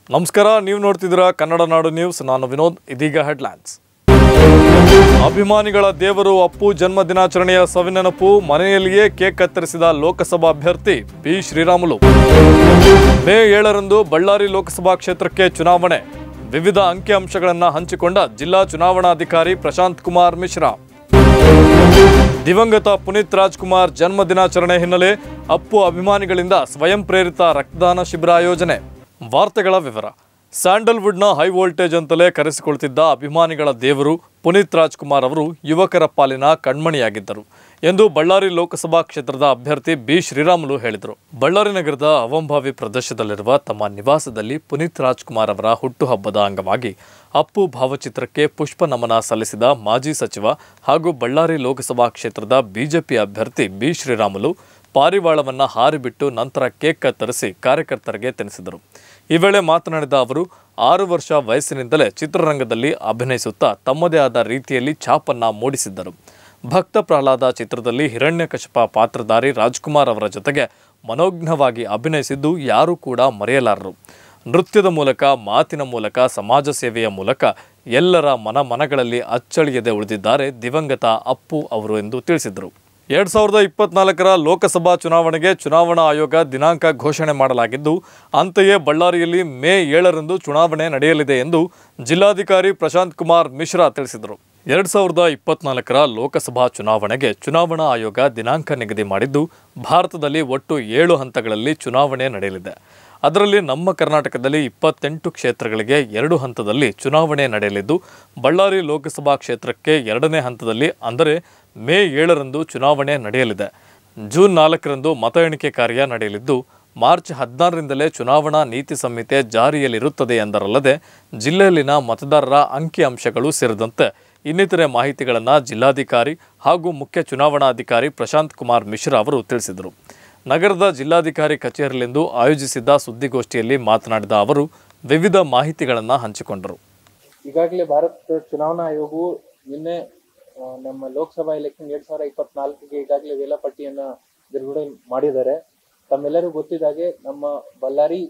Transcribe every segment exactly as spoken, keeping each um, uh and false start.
ನಮಸ್ಕಾರ, ನೀವು ನೋಡ್ತಿದ್ದೀರಾ ಕನ್ನಡ ನಾಡು ನ್ಯೂಸ್. ನಾನು ವಿನೋದ್. ಇದೀಗ ಹೆಡ್ಲೈನ್ಸ್. ಅಭಿಮಾನಿಗಳ ದೇವರು ಅಪ್ಪು ಜನ್ಮ ದಿನಾಚರಣೆಯ ಸವಿನೆನಪು. ಮನೆಯಲ್ಲಿಯೇ ಕೇಕ್ ಕತ್ತರಿಸಿದ ಲೋಕಸಭಾ ಅಭ್ಯರ್ಥಿ ಬಿ ಶ್ರೀರಾಮುಲು. ಮೇ ಏಳರಂದು ಬಳ್ಳಾರಿ ಲೋಕಸಭಾ ಕ್ಷೇತ್ರಕ್ಕೆ ಚುನಾವಣೆ. ವಿವಿಧ ಅಂಕಿಅಂಶಗಳನ್ನು ಹಂಚಿಕೊಂಡ ಜಿಲ್ಲಾ ಚುನಾವಣಾಧಿಕಾರಿ ಪ್ರಶಾಂತ್ ಕುಮಾರ್ ಮಿಶ್ರಾ. ದಿವಂಗತ ಪುನೀತ್ ರಾಜ್ಕುಮಾರ್ ಜನ್ಮ ದಿನಾಚರಣೆ ಹಿನ್ನೆಲೆ ಅಪ್ಪು ಅಭಿಮಾನಿಗಳಿಂದ ಸ್ವಯಂ ಪ್ರೇರಿತ ರಕ್ತದಾನ ಶಿಬಿರ ಆಯೋಜನೆ. ವಾರ್ತೆಗಳ ವಿವರ. ಸ್ಯಾಂಡಲ್ವುಡ್ನ ಹೈ ವೋಲ್ಟೇಜ್ ಅಂತಲೇ ಕರೆಸಿಕೊಳ್ತಿದ್ದ ಅಭಿಮಾನಿಗಳ ದೇವರು ಪುನೀತ್ ರಾಜ್ಕುಮಾರ್ ಅವರು ಯುವಕರ ಪಾಲಿನ ಕಣ್ಮಣಿಯಾಗಿದ್ದರು ಎಂದು ಬಳ್ಳಾರಿ ಲೋಕಸಭಾ ಕ್ಷೇತ್ರದ ಅಭ್ಯರ್ಥಿ ಬಿ ಶ್ರೀರಾಮುಲು ಹೇಳಿದರು. ಬಳ್ಳಾರಿ ನಗರದ ಅವಂಭಾವಿ ಪ್ರದೇಶದಲ್ಲಿರುವ ತಮ್ಮ ನಿವಾಸದಲ್ಲಿ ಪುನೀತ್ ರಾಜ್ಕುಮಾರ್ ಅವರ ಹುಟ್ಟುಹಬ್ಬದ ಅಂಗವಾಗಿ ಅಪ್ಪು ಭಾವಚಿತ್ರಕ್ಕೆ ಪುಷ್ಪ ನಮನ ಸಲ್ಲಿಸಿದ ಮಾಜಿ ಸಚಿವ ಹಾಗೂ ಬಳ್ಳಾರಿ ಲೋಕಸಭಾ ಕ್ಷೇತ್ರದ ಬಿಜೆಪಿ ಅಭ್ಯರ್ಥಿ ಬಿ ಶ್ರೀರಾಮುಲು ಪಾರಿವಾಳವನ್ನು ಹಾರಿಬಿಟ್ಟು ನಂತರ ಕೇಕ್ ಕತ್ತರಿಸಿ ಕಾರ್ಯಕರ್ತರಿಗೆ ತಿನ್ನಿಸಿದರು. ಈ ವೇಳೆ ಮಾತನಾಡಿದ ಅವರು, ಆರು ವರ್ಷ ವಯಸ್ಸಿನಿಂದಲೇ ಚಿತ್ರರಂಗದಲ್ಲಿ ಅಭಿನಯಿಸುತ್ತಾ ತಮ್ಮದೇ ಆದ ರೀತಿಯಲ್ಲಿ ಛಾಪನ್ನ ಮೂಡಿಸಿದ್ದರು. ಭಕ್ತ ಪ್ರಹ್ಲಾದ ಚಿತ್ರದಲ್ಲಿ ಹಿರಣ್ಯಕಶಿಪ ಪಾತ್ರಧಾರಿ ರಾಜ್ಕುಮಾರ್ ಅವರ ಜೊತೆಗೆ ಮನೋಜ್ಞವಾಗಿ ಅಭಿನಯಿಸಿದ್ದು ಯಾರೂ ಕೂಡ ಮರೆಯಲಾರರು. ನೃತ್ಯದ ಮೂಲಕ, ಮಾತಿನ ಮೂಲಕ, ಸಮಾಜ ಸೇವೆಯ ಮೂಲಕ ಎಲ್ಲರ ಮನ ಮನಗಳಲ್ಲಿ ಅಚ್ಚಳಿಯದೆ ಉಳಿದಿದ್ದಾರೆ ದಿವಂಗತ ಅಪ್ಪು ಅವರು ಎಂದು ತಿಳಿಸಿದರು. ಎರಡ್ ಸಾವಿರದ ಇಪ್ಪತ್ನಾಲ್ಕರ ಲೋಕಸಭಾ ಚುನಾವಣೆಗೆ ಚುನಾವಣಾ ಆಯೋಗ ದಿನಾಂಕ ಘೋಷಣೆ ಮಾಡಲಾಗಿದ್ದು, ಅಂತೆಯೇ ಬಳ್ಳಾರಿಯಲ್ಲಿ ಮೇ ಏಳರಂದು ಚುನಾವಣೆ ನಡೆಯಲಿದೆ ಎಂದು ಜಿಲ್ಲಾಧಿಕಾರಿ ಪ್ರಶಾಂತ್ ಕುಮಾರ್ ಮಿಶ್ರಾ ತಿಳಿಸಿದರು. ಎರಡ್ ಸಾವಿರದ ಇಪ್ಪತ್ನಾಲ್ಕರ ಲೋಕಸಭಾ ಚುನಾವಣೆಗೆ ಚುನಾವಣಾ ಆಯೋಗ ದಿನಾಂಕ ನಿಗದಿ ಮಾಡಿದ್ದು, ಭಾರತದಲ್ಲಿ ಒಟ್ಟು ಏಳು ಹಂತಗಳಲ್ಲಿ ಚುನಾವಣೆ ನಡೆಯಲಿದೆ. ಅದರಲ್ಲಿ ನಮ್ಮ ಕರ್ನಾಟಕದಲ್ಲಿ ಇಪ್ಪತ್ತೆಂಟು ಕ್ಷೇತ್ರಗಳಿಗೆ ಎರಡು ಹಂತದಲ್ಲಿ ಚುನಾವಣೆ ನಡೆಯಲಿದ್ದು, ಬಳ್ಳಾರಿ ಲೋಕಸಭಾ ಕ್ಷೇತ್ರಕ್ಕೆ ಎರಡನೇ ಹಂತದಲ್ಲಿ ಅಂದರೆ ಮೇ ಏಳರಂದು ಚುನಾವಣೆ ನಡೆಯಲಿದೆ. ಜೂನ್ ನಾಲ್ಕರಂದು ಮತ ಎಣಿಕೆ ಕಾರ್ಯ ನಡೆಯಲಿದ್ದು, ಮಾರ್ಚ್ ಹದಿನಾರರಿಂದಲೇ ಚುನಾವಣಾ ನೀತಿ ಸಂಹಿತೆ ಜಾರಿಯಲ್ಲಿರುತ್ತದೆ ಎಂದರಲ್ಲದೆ ಜಿಲ್ಲೆಯಲ್ಲಿನ ಮತದಾರರ ಅಂಕಿಅಂಶಗಳು ಸೇರಿದಂತೆ ಇನ್ನಿತರೆ ಮಾಹಿತಿಗಳನ್ನು ಜಿಲ್ಲಾಧಿಕಾರಿ ಹಾಗೂ ಮುಖ್ಯ ಚುನಾವಣಾಧಿಕಾರಿ ಪ್ರಶಾಂತ್ ಕುಮಾರ್ ಮಿಶ್ರಾ ಅವರು ತಿಳಿಸಿದರು. ನಗರದ ಜಿಲ್ಲಾಧಿಕಾರಿ ಕಚೇರಿಯಲ್ಲಿಂದು ಆಯೋಜಿಸಿದ್ದ ಸುದ್ದಿಗೋಷ್ಠಿಯಲ್ಲಿ ಮಾತನಾಡಿದ ಅವರು ವಿವಿಧ ಮಾಹಿತಿಗಳನ್ನು ಹಂಚಿಕೊಂಡರು. ಈಗಾಗಲೇ ಭಾರತ ಚುನಾವಣಾ ಆಯೋಗವು ನಿನ್ನೆ ನಮ್ಮ ಲೋಕಸಭಾ ಎಲೆಕ್ಷನ್ ಎರಡ್ ಸಾವಿರದ ಇಪ್ಪತ್ನಾಲ್ಕಿಗೆ ಈಗಾಗಲೇ ವೇಳಾಪಟ್ಟಿಯನ್ನ ಬಿಡುಗಡೆ ಮಾಡಿದ್ದಾರೆ. ತಮ್ಮೆಲ್ಲರಿಗೂ ಗೊತ್ತಿದ್ದಾಗೆ ನಮ್ಮ ಬಳ್ಳಾರಿ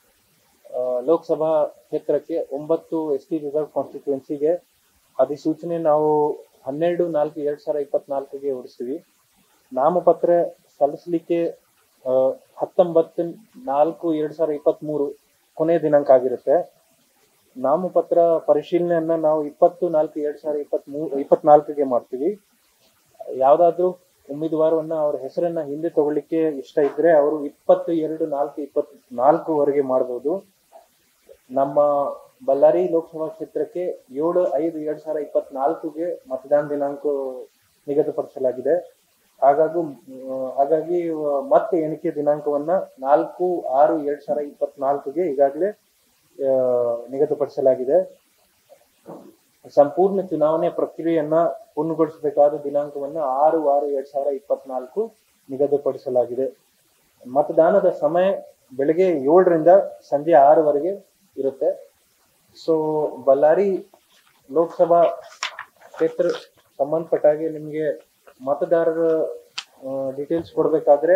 ಲೋಕಸಭಾ ಕ್ಷೇತ್ರಕ್ಕೆ ಒಂಬತ್ತು ಎಸ್ ಟಿ ರಿಸರ್ವ್ ಕಾನ್ಸ್ಟಿಟ್ಯೂನ್ಸಿಗೆ ಅಧಿಸೂಚನೆ ನಾವು ಹನ್ನೆರಡು ನಾಲ್ಕು ಎರಡ್ ಸಾವಿರದ ಇಪ್ಪತ್ನಾಲ್ಕಿಗೆ ಹೊರಡಿಸ್ತೀವಿ. ನಾಮಪತ್ರ ಸಲ್ಲಿಸಲಿಕ್ಕೆ ಹತ್ತೊಂಬತ್ತು ನಾಲ್ಕು ಎರಡ್ ಸಾವಿರದ ಇಪ್ಪತ್ತ್ ಮೂರು ಕೊನೆಯ ದಿನಾಂಕ ಆಗಿರುತ್ತೆ. ನಾಮಪತ್ರ ಪರಿಶೀಲನೆಯನ್ನ ನಾವು ಇಪ್ಪತ್ತು ನಾಲ್ಕು ಎರಡ್ ಸಾವಿರದ ಇಪ್ಪತ್ತ್ ಮೂರು ಇಪ್ಪತ್ನಾಲ್ಕಿಗೆ ಮಾಡ್ತೀವಿ. ಯಾವ್ದಾದ್ರು ಉಮೇದುವಾರವನ್ನ ಅವ್ರ ಹೆಸರನ್ನ ಹಿಂದೆ ತಗೊಳ್ಳಿಕ್ಕೆ ಇಷ್ಟ ಇದ್ರೆ ಅವರು ಇಪ್ಪತ್ತು ಎರಡು ನಾಲ್ಕು ಇಪ್ಪತ್ ನಾಲ್ಕುವರೆಗೆ ಮಾಡಬಹುದು. ನಮ್ಮ ಬಳ್ಳಾರಿ ಲೋಕಸಭಾ ಕ್ಷೇತ್ರಕ್ಕೆ ಏಳು ಐದು ಎರಡ್ ಸಾವಿರದ ಇಪ್ಪತ್ನಾಲ್ಕಿಗೆ ಮತದಾನ ದಿನಾಂಕ ನಿಗದಿಪಡಿಸಲಾಗಿದೆ. ಹಾಗಾಗಿ ಹಾಗಾಗಿ ಮತ್ತೆ ಎಣಿಕೆ ದಿನಾಂಕವನ್ನ ನಾಲ್ಕು ಆರು ಎರಡ್ ಸಾವಿರದ ಇಪ್ಪತ್ನಾಲ್ಕಿಗೆ ಈಗಾಗಲೇ ನಿಗದಿಪಡಿಸಲಾಗಿದೆ. ಸಂಪೂರ್ಣ ಚುನಾವಣೆ ಪ್ರಕ್ರಿಯೆಯನ್ನ ಪೂರ್ಣಗೊಳಿಸಬೇಕಾದ ದಿನಾಂಕವನ್ನ ಆರು ಆರು ಎರಡ್ ಸಾವಿರದ ಇಪ್ಪತ್ನಾಲ್ಕು ನಿಗದಿಪಡಿಸಲಾಗಿದೆ. ಮತದಾನದ ಸಮಯ ಬೆಳಗ್ಗೆ ಏಳರಿಂದ ಸಂಜೆ ಆರವರೆಗೆ ಇರುತ್ತೆ. ಸೊ ಬಳ್ಳಾರಿ ಲೋಕಸಭಾ ಕ್ಷೇತ್ರ ಸಂಬಂಧಪಟ್ಟಾಗೆ ನಿಮ್ಗೆ ಮತದಾರರ ಡೀಟೇಲ್ಸ್ ಕೊಡ್ಬೇಕಾದ್ರೆ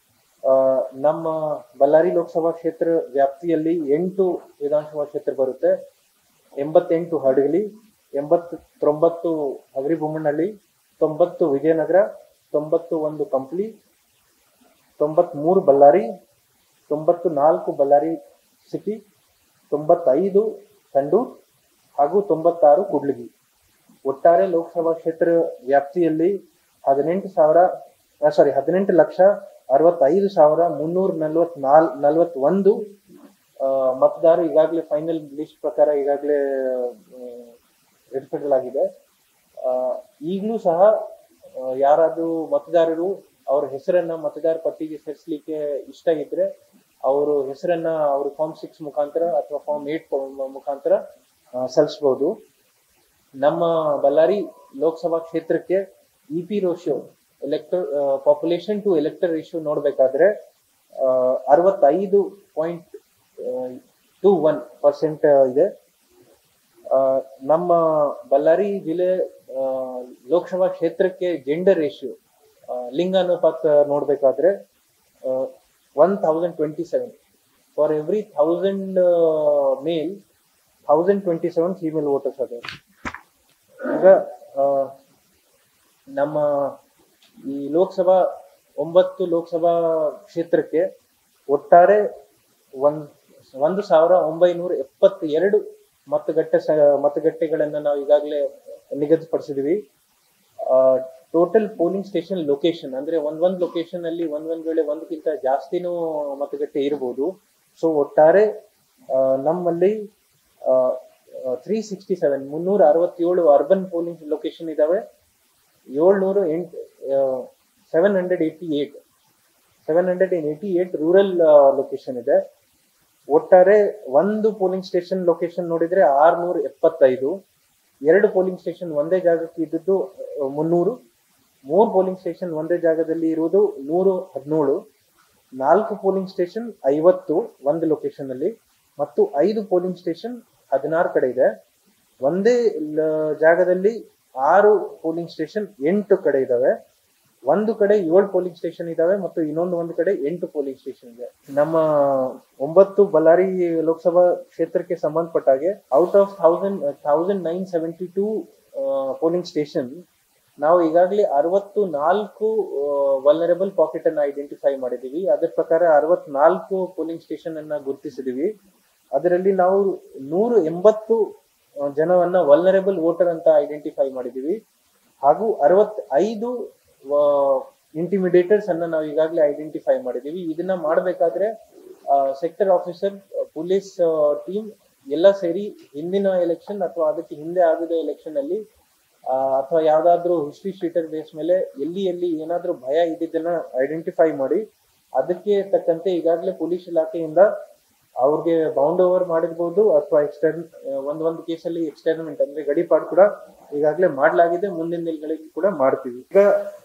ನಮ್ಮ ಬಳ್ಳಾರಿ ಲೋಕಸಭಾ ಕ್ಷೇತ್ರ ವ್ಯಾಪ್ತಿಯಲ್ಲಿ ಎಂಟು ವಿಧಾನಸಭಾ ಕ್ಷೇತ್ರ ಬರುತ್ತೆ. ಎಂಬತ್ತೆಂಟು ಹಡಗಲಿ, ಎಂಬತ್ತೊಂಬತ್ತು ಹಗರಿಬೊಮ್ಮನಹಳ್ಳಿ, ತೊಂಬತ್ತು ವಿಜಯನಗರ, ತೊಂಬತ್ತು ಒಂದು ಕಂಪ್ಲಿ, ತೊಂಬತ್ ಮೂರು ಬಳ್ಳಾರಿ, ತೊಂಬತ್ತು ನಾಲ್ಕು ಬಳ್ಳಾರಿ ಸಿಟಿ, ತೊಂಬತ್ತೈದು ಸಂಡೂರ್ ಹಾಗೂ ತೊಂಬತ್ತಾರು ಕುಡ್ಲಿಗಿ. ಒಟ್ಟಾರೆ ಲೋಕಸಭಾ ಕ್ಷೇತ್ರ ವ್ಯಾಪ್ತಿಯಲ್ಲಿ ಹದಿನೆಂಟು ಸಾವಿರ ಸಾರಿ ಹದಿನೆಂಟು ಲಕ್ಷ ಅರವತ್ತೈದು ಸಾವಿರ ಮುನ್ನೂರ ನಲ್ವತ್ ನಾಲ್ ನಲ್ವತ್ತೊಂದು ಮತದಾರರು ಈಗಾಗಲೇ ಫೈನಲ್ ಲಿಸ್ಟ್ ಪ್ರಕಾರ ಈಗಾಗಲೇ ಇಡಲಾಗಿದೆ. ಈಗಲೂ ಸಹ ಯಾರಾದ್ರೂ ಮತದಾರರು ಅವ್ರ ಹೆಸರನ್ನ ಮತದಾರ ಪಟ್ಟಿಗೆ ಸೇರಿಸಲಿಕ್ಕೆ ಇಷ್ಟ ಇದ್ರೆ ಅವರು ಹೆಸರನ್ನ ಅವರು ಫಾರ್ಮ್ ಸಿಕ್ಸ್ ಮುಖಾಂತರ ಅಥವಾ ಫಾರ್ಮ್ ಏಟ್ ಮುಖಾಂತರ ಸಲ್ಲಿಸಬಹುದು. ನಮ್ಮ ಬಳ್ಳಾರಿ ಲೋಕಸಭಾ ಕ್ಷೇತ್ರಕ್ಕೆ E P ratio elector population to elector ratio ನೋಡ್ಬೇಕಾದ್ರೆ ಅರವತ್ತೈದು ಪಾಯಿಂಟ್ ಟೂ ಒನ್ ಪರ್ಸೆಂಟ್ ಇದೆ. ನಮ್ಮ ಬಳ್ಳಾರಿ ಜಿಲ್ಲೆ ಲೋಕಸಭಾ ಕ್ಷೇತ್ರಕ್ಕೆ ಜೆಂಡರ್ ರೇಷಿಯೋ ಲಿಂಗ ಅನುಪಾತ ನೋಡ್ಬೇಕಾದ್ರೆ one thousand twenty seven for every thousand male thousand twenty seven female voters ಅದ. ಈಗ ನಮ್ಮ ಈ ಲೋಕಸಭಾ ಒಂಬತ್ತು ಲೋಕಸಭಾ ಕ್ಷೇತ್ರಕ್ಕೆ ಒಟ್ಟಾರೆ ಒಂದ್ ಒಂದು ಸಾವಿರ ಒಂಬೈನೂರ ಎಪ್ಪತ್ತೆರಡು ಮತಗಟ್ಟೆ ಮತಗಟ್ಟೆಗಳನ್ನ ನಾವು ಈಗಾಗಲೇ ನಿಗದಿಪಡಿಸಿದ್ವಿ. ಟೋಟಲ್ ಪೋಲಿಂಗ್ ಸ್ಟೇಷನ್ ಲೊಕೇಶನ್ ಅಂದ್ರೆ ಒಂದ್ ಒಂದ್ ಲೊಕೇಶನ್ ಅಲ್ಲಿ ಒಂದ್ ಒಂದ್ ವೇಳೆ ಒಂದಕ್ಕಿಂತ ಜಾಸ್ತಿನೂ ಮತಗಟ್ಟೆ ಇರಬಹುದು. ಸೊ ಒಟ್ಟಾರೆ ನಮ್ಮಲ್ಲಿ ತ್ರೀ ಸಿಕ್ಸ್ಟಿ ಸೆವೆನ್ ಮುನ್ನೂರ ಅರವತ್ತೇಳು ಅರ್ಬನ್ ಪೋಲಿಂಗ್ ಲೊಕೇಶನ್ ಇದಾವೆ. ಏಳ್ನೂರು ಎಂಟು seven hundred eighty eight seven hundred eighty eight rural location ಇದೆ. ಒಟ್ಟಾರೆ ಒಂದು ಪೋಲಿಂಗ್ ಸ್ಟೇಷನ್ ಲೊಕೇಶನ್ ನೋಡಿದ್ರೆ ಆರ್ನೂರ ಎಪ್ಪತ್ತೈದು, ಎರಡು ಪೋಲಿಂಗ್ ಸ್ಟೇಷನ್ ಒಂದೇ ಜಾಗಕ್ಕೆ ಇದ್ದದ್ದು ಮುನ್ನೂರು, ಮೂರು ಪೋಲಿಂಗ್ ಸ್ಟೇಷನ್ ಒಂದೇ ಜಾಗದಲ್ಲಿ ಇರುವುದು ನೂರು ಹದಿನೇಳು, ನಾಲ್ಕು ಪೋಲಿಂಗ್ ಸ್ಟೇಷನ್ ಐವತ್ತು ಒಂದು ಲೊಕೇಶನ್ ಅಲ್ಲಿ ಮತ್ತು ಐದು ಪೋಲಿಂಗ್ ಸ್ಟೇಷನ್ ಹದಿನಾರು ಕಡೆ ಇದೆ. ಒಂದೇ ಜಾಗದಲ್ಲಿ ಆರು ಪೋಲಿಂಗ್ ಸ್ಟೇಷನ್ ಎಂಟು ಕಡೆ ಇದಾವೆ. ಒಂದು ಕಡೆ ಏಳು ಪೋಲಿಂಗ್ ಸ್ಟೇಷನ್ ಇದಾವೆ ಮತ್ತು ಇನ್ನೊಂದು ಒಂದು ಕಡೆ ಎಂಟು ಪೋಲಿಂಗ್ ಸ್ಟೇಷನ್ ಇದೆ. ನಮ್ಮ ಒಂಬತ್ತು ಬಳ್ಳಾರಿ ಲೋಕಸಭಾ ಕ್ಷೇತ್ರಕ್ಕೆ ಸಂಬಂಧಪಟ್ಟ ಹಾಗೆ out of thousand thousand nine seventy two polling station ನಾವು ಈಗಾಗಲೇ ಅರವತ್ತು ನಾಲ್ಕು ವಲ್ನರೇಬಲ್ ಪಾಕೆಟ್ ಅನ್ನ ಐಡೆಂಟಿಫೈ ಮಾಡಿದೀವಿ. ಅದರ ಪ್ರಕಾರ ಅರವತ್ನಾಲ್ಕು ಪೋಲಿಂಗ್ ಸ್ಟೇಷನ್ ಅನ್ನ ಗುರುತಿಸಿದೀವಿ. ಅದರಲ್ಲಿ ನಾವು ನೂರ ಎಂಬತ್ತು ಜನವನ್ನ ವಲ್ನರೇಬಲ್ ವೋಟರ್ ಅಂತ ಐಡೆಂಟಿಫೈ ಮಾಡಿದೀವಿ ಹಾಗೂ ಅರವತ್ತೈದು ಇಂಟಿಮಿಡೇಟರ್ಸ್ ಅನ್ನ ನಾವು ಈಗಾಗಲೇ ಐಡೆಂಟಿಫೈ ಮಾಡಿದೀವಿ. ಇದನ್ನ ಮಾಡಬೇಕಾದ್ರೆ ಸೆಕ್ಟರ್ ಆಫೀಸರ್, ಪೊಲೀಸ್ ಟೀಮ್ ಎಲ್ಲ ಸೇರಿ ಹಿಂದಿನ ಎಲೆಕ್ಷನ್ ಅಥವಾ ಅದಕ್ಕೆ ಹಿಂದೆ ಆಗಿದ ಎಲೆಕ್ಷನ್ ಅಲ್ಲಿ ಅಥವಾ ಯಾವ್ದಾದ್ರು ಹಿಸ್ಟ್ರಿ ಶೀಟರ್ ಬೇಸ್ ಮೇಲೆ ಎಲ್ಲಿ ಎಲ್ಲಿ ಏನಾದ್ರೂ ಭಯ ಇದ್ದಿದ್ದನ್ನ ಐಡೆಂಟಿಫೈ ಮಾಡಿ ಅದಕ್ಕೆ ತಕ್ಕಂತೆ ಈಗಾಗಲೇ ಪೊಲೀಸ್ ಇಲಾಖೆಯಿಂದ ಅವ್ರಿಗೆ ಬೌಂಡ್ ಓವರ್ ಮಾಡಿರ್ಬೋದು ಅಥವಾ ಎಕ್ಸ್ಟರ್ನ್ ಒಂದ್ ಒಂದು ಕೇಸಲ್ಲಿ ಎಕ್ಸ್ಟರ್ನ್ಮೆಂಟ್ ಅಂದ್ರೆ ಗಡಿಪಾಡು ಕೂಡ ಈಗಾಗಲೇ ಮಾಡಲಾಗಿದೆ. ಮುಂದಿನ ದಿನಗಳಿಗೆ ಕೂಡ ಮಾಡ್ತೀವಿ. ಈಗ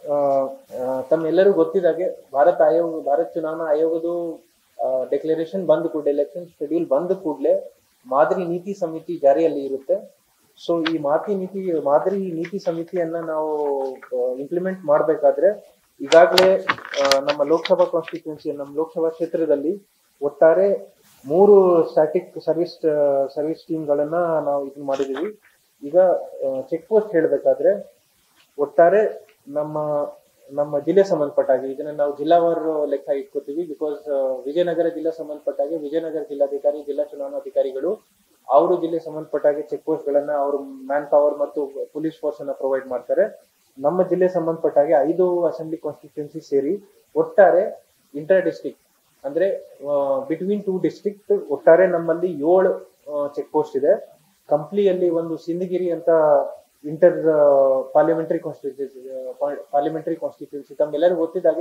ತಮ್ಮೆಲ್ಲರೂ ಗೊತ್ತಿದಾಗೆ ಭಾರತ ಆಯೋಗ ಭಾರತ ಚುನಾವಣಾ ಆಯೋಗದ ಡೆಕ್ಲರೇಷನ್ ಬಂದ ಕೂಡಲೇ ಎಲೆಕ್ಷನ್ ಶೆಡ್ಯೂಲ್ ಬಂದ ಕೂಡಲೇ ಮಾದರಿ ನೀತಿ ಸಮಿತಿ ಜಾರಿಯಲ್ಲಿ ಇರುತ್ತೆ. ಸೊ ಈ ಮಾತಿ ನೀತಿ ಮಾದರಿ ನೀತಿ ಸಮಿತಿಯನ್ನ ನಾವು ಇಂಪ್ಲಿಮೆಂಟ್ ಮಾಡ್ಬೇಕಾದ್ರೆ ಈಗಾಗಲೇ ನಮ್ಮ ಲೋಕಸಭಾ ಕಾನ್ಸ್ಟಿಟ್ಯೂನ್ಸಿ ನಮ್ಮ ಲೋಕಸಭಾ ಕ್ಷೇತ್ರದಲ್ಲಿ ಒಟ್ಟಾರೆ ಮೂರು ಸ್ಟ್ಯಾಟಿಕ್ ಸರ್ವಿಸ್ ಸರ್ವಿಸ್ ಟೀಮ್ಗಳನ್ನ ನಾವು ಇದನ್ನ ಮಾಡಿದೀವಿ. ಈಗ ಚೆಕ್ ಪೋಸ್ಟ್ ಹೇಳ್ಬೇಕಾದ್ರೆ ಒಟ್ಟಾರೆ ನಮ್ಮ ನಮ್ಮ ಜಿಲ್ಲೆ ಸಂಬಂಧಪಟ್ಟಾಗೆ ಇದನ್ನ ನಾವು ಜಿಲ್ಲಾವಾರು ಲೆಕ್ಕ ಇಟ್ಕೋತೀವಿ. ಬಿಕಾಸ್ ವಿಜಯನಗರ ಜಿಲ್ಲಾ ಸಂಬಂಧಪಟ್ಟಾಗೆ ವಿಜಯನಗರ ಜಿಲ್ಲಾಧಿಕಾರಿ, ಜಿಲ್ಲಾ ಚುನಾವಣಾಧಿಕಾರಿಗಳು ಅವರು ಜಿಲ್ಲೆ ಸಂಬಂಧಪಟ್ಟಾಗೆ ಚೆಕ್ ಪೋಸ್ಟ್ ಗಳನ್ನ ಅವರು ಮ್ಯಾನ್ ಪವರ್ ಮತ್ತು ಪೊಲೀಸ್ ಫೋರ್ಸ್ ಅನ್ನ ಪ್ರೊವೈಡ್ ಮಾಡ್ತಾರೆ. ನಮ್ಮ ಜಿಲ್ಲೆ ಸಂಬಂಧಪಟ್ಟಾಗೆ ಐದು ಅಸೆಂಬ್ಲಿ ಕಾನ್ಸ್ಟಿಟ್ಯೂನ್ಸಿ ಸೇರಿ ಒಟ್ಟಾರೆ ಇಂಟರ್ ಡಿಸ್ಟ್ರಿಕ್ಟ್ ಅಂದ್ರೆ ಬಿಟ್ವೀನ್ ಟೂ ಡಿಸ್ಟ್ರಿಕ್ಟ್ ಒಟ್ಟಾರೆ ನಮ್ಮಲ್ಲಿ ಏಳು ಚೆಕ್ ಪೋಸ್ಟ್ ಇದೆ. ಕಂಪ್ಲಿಯಲ್ಲಿ ಒಂದು ಸಿಂಧಗಿರಿ ಅಂತ inter parliamentary constituency parliamentary constituency ತಮ್ಮೆಲ್ಲರಿಗೂ ಗೊತ್ತಿದ್ದಾಗೆ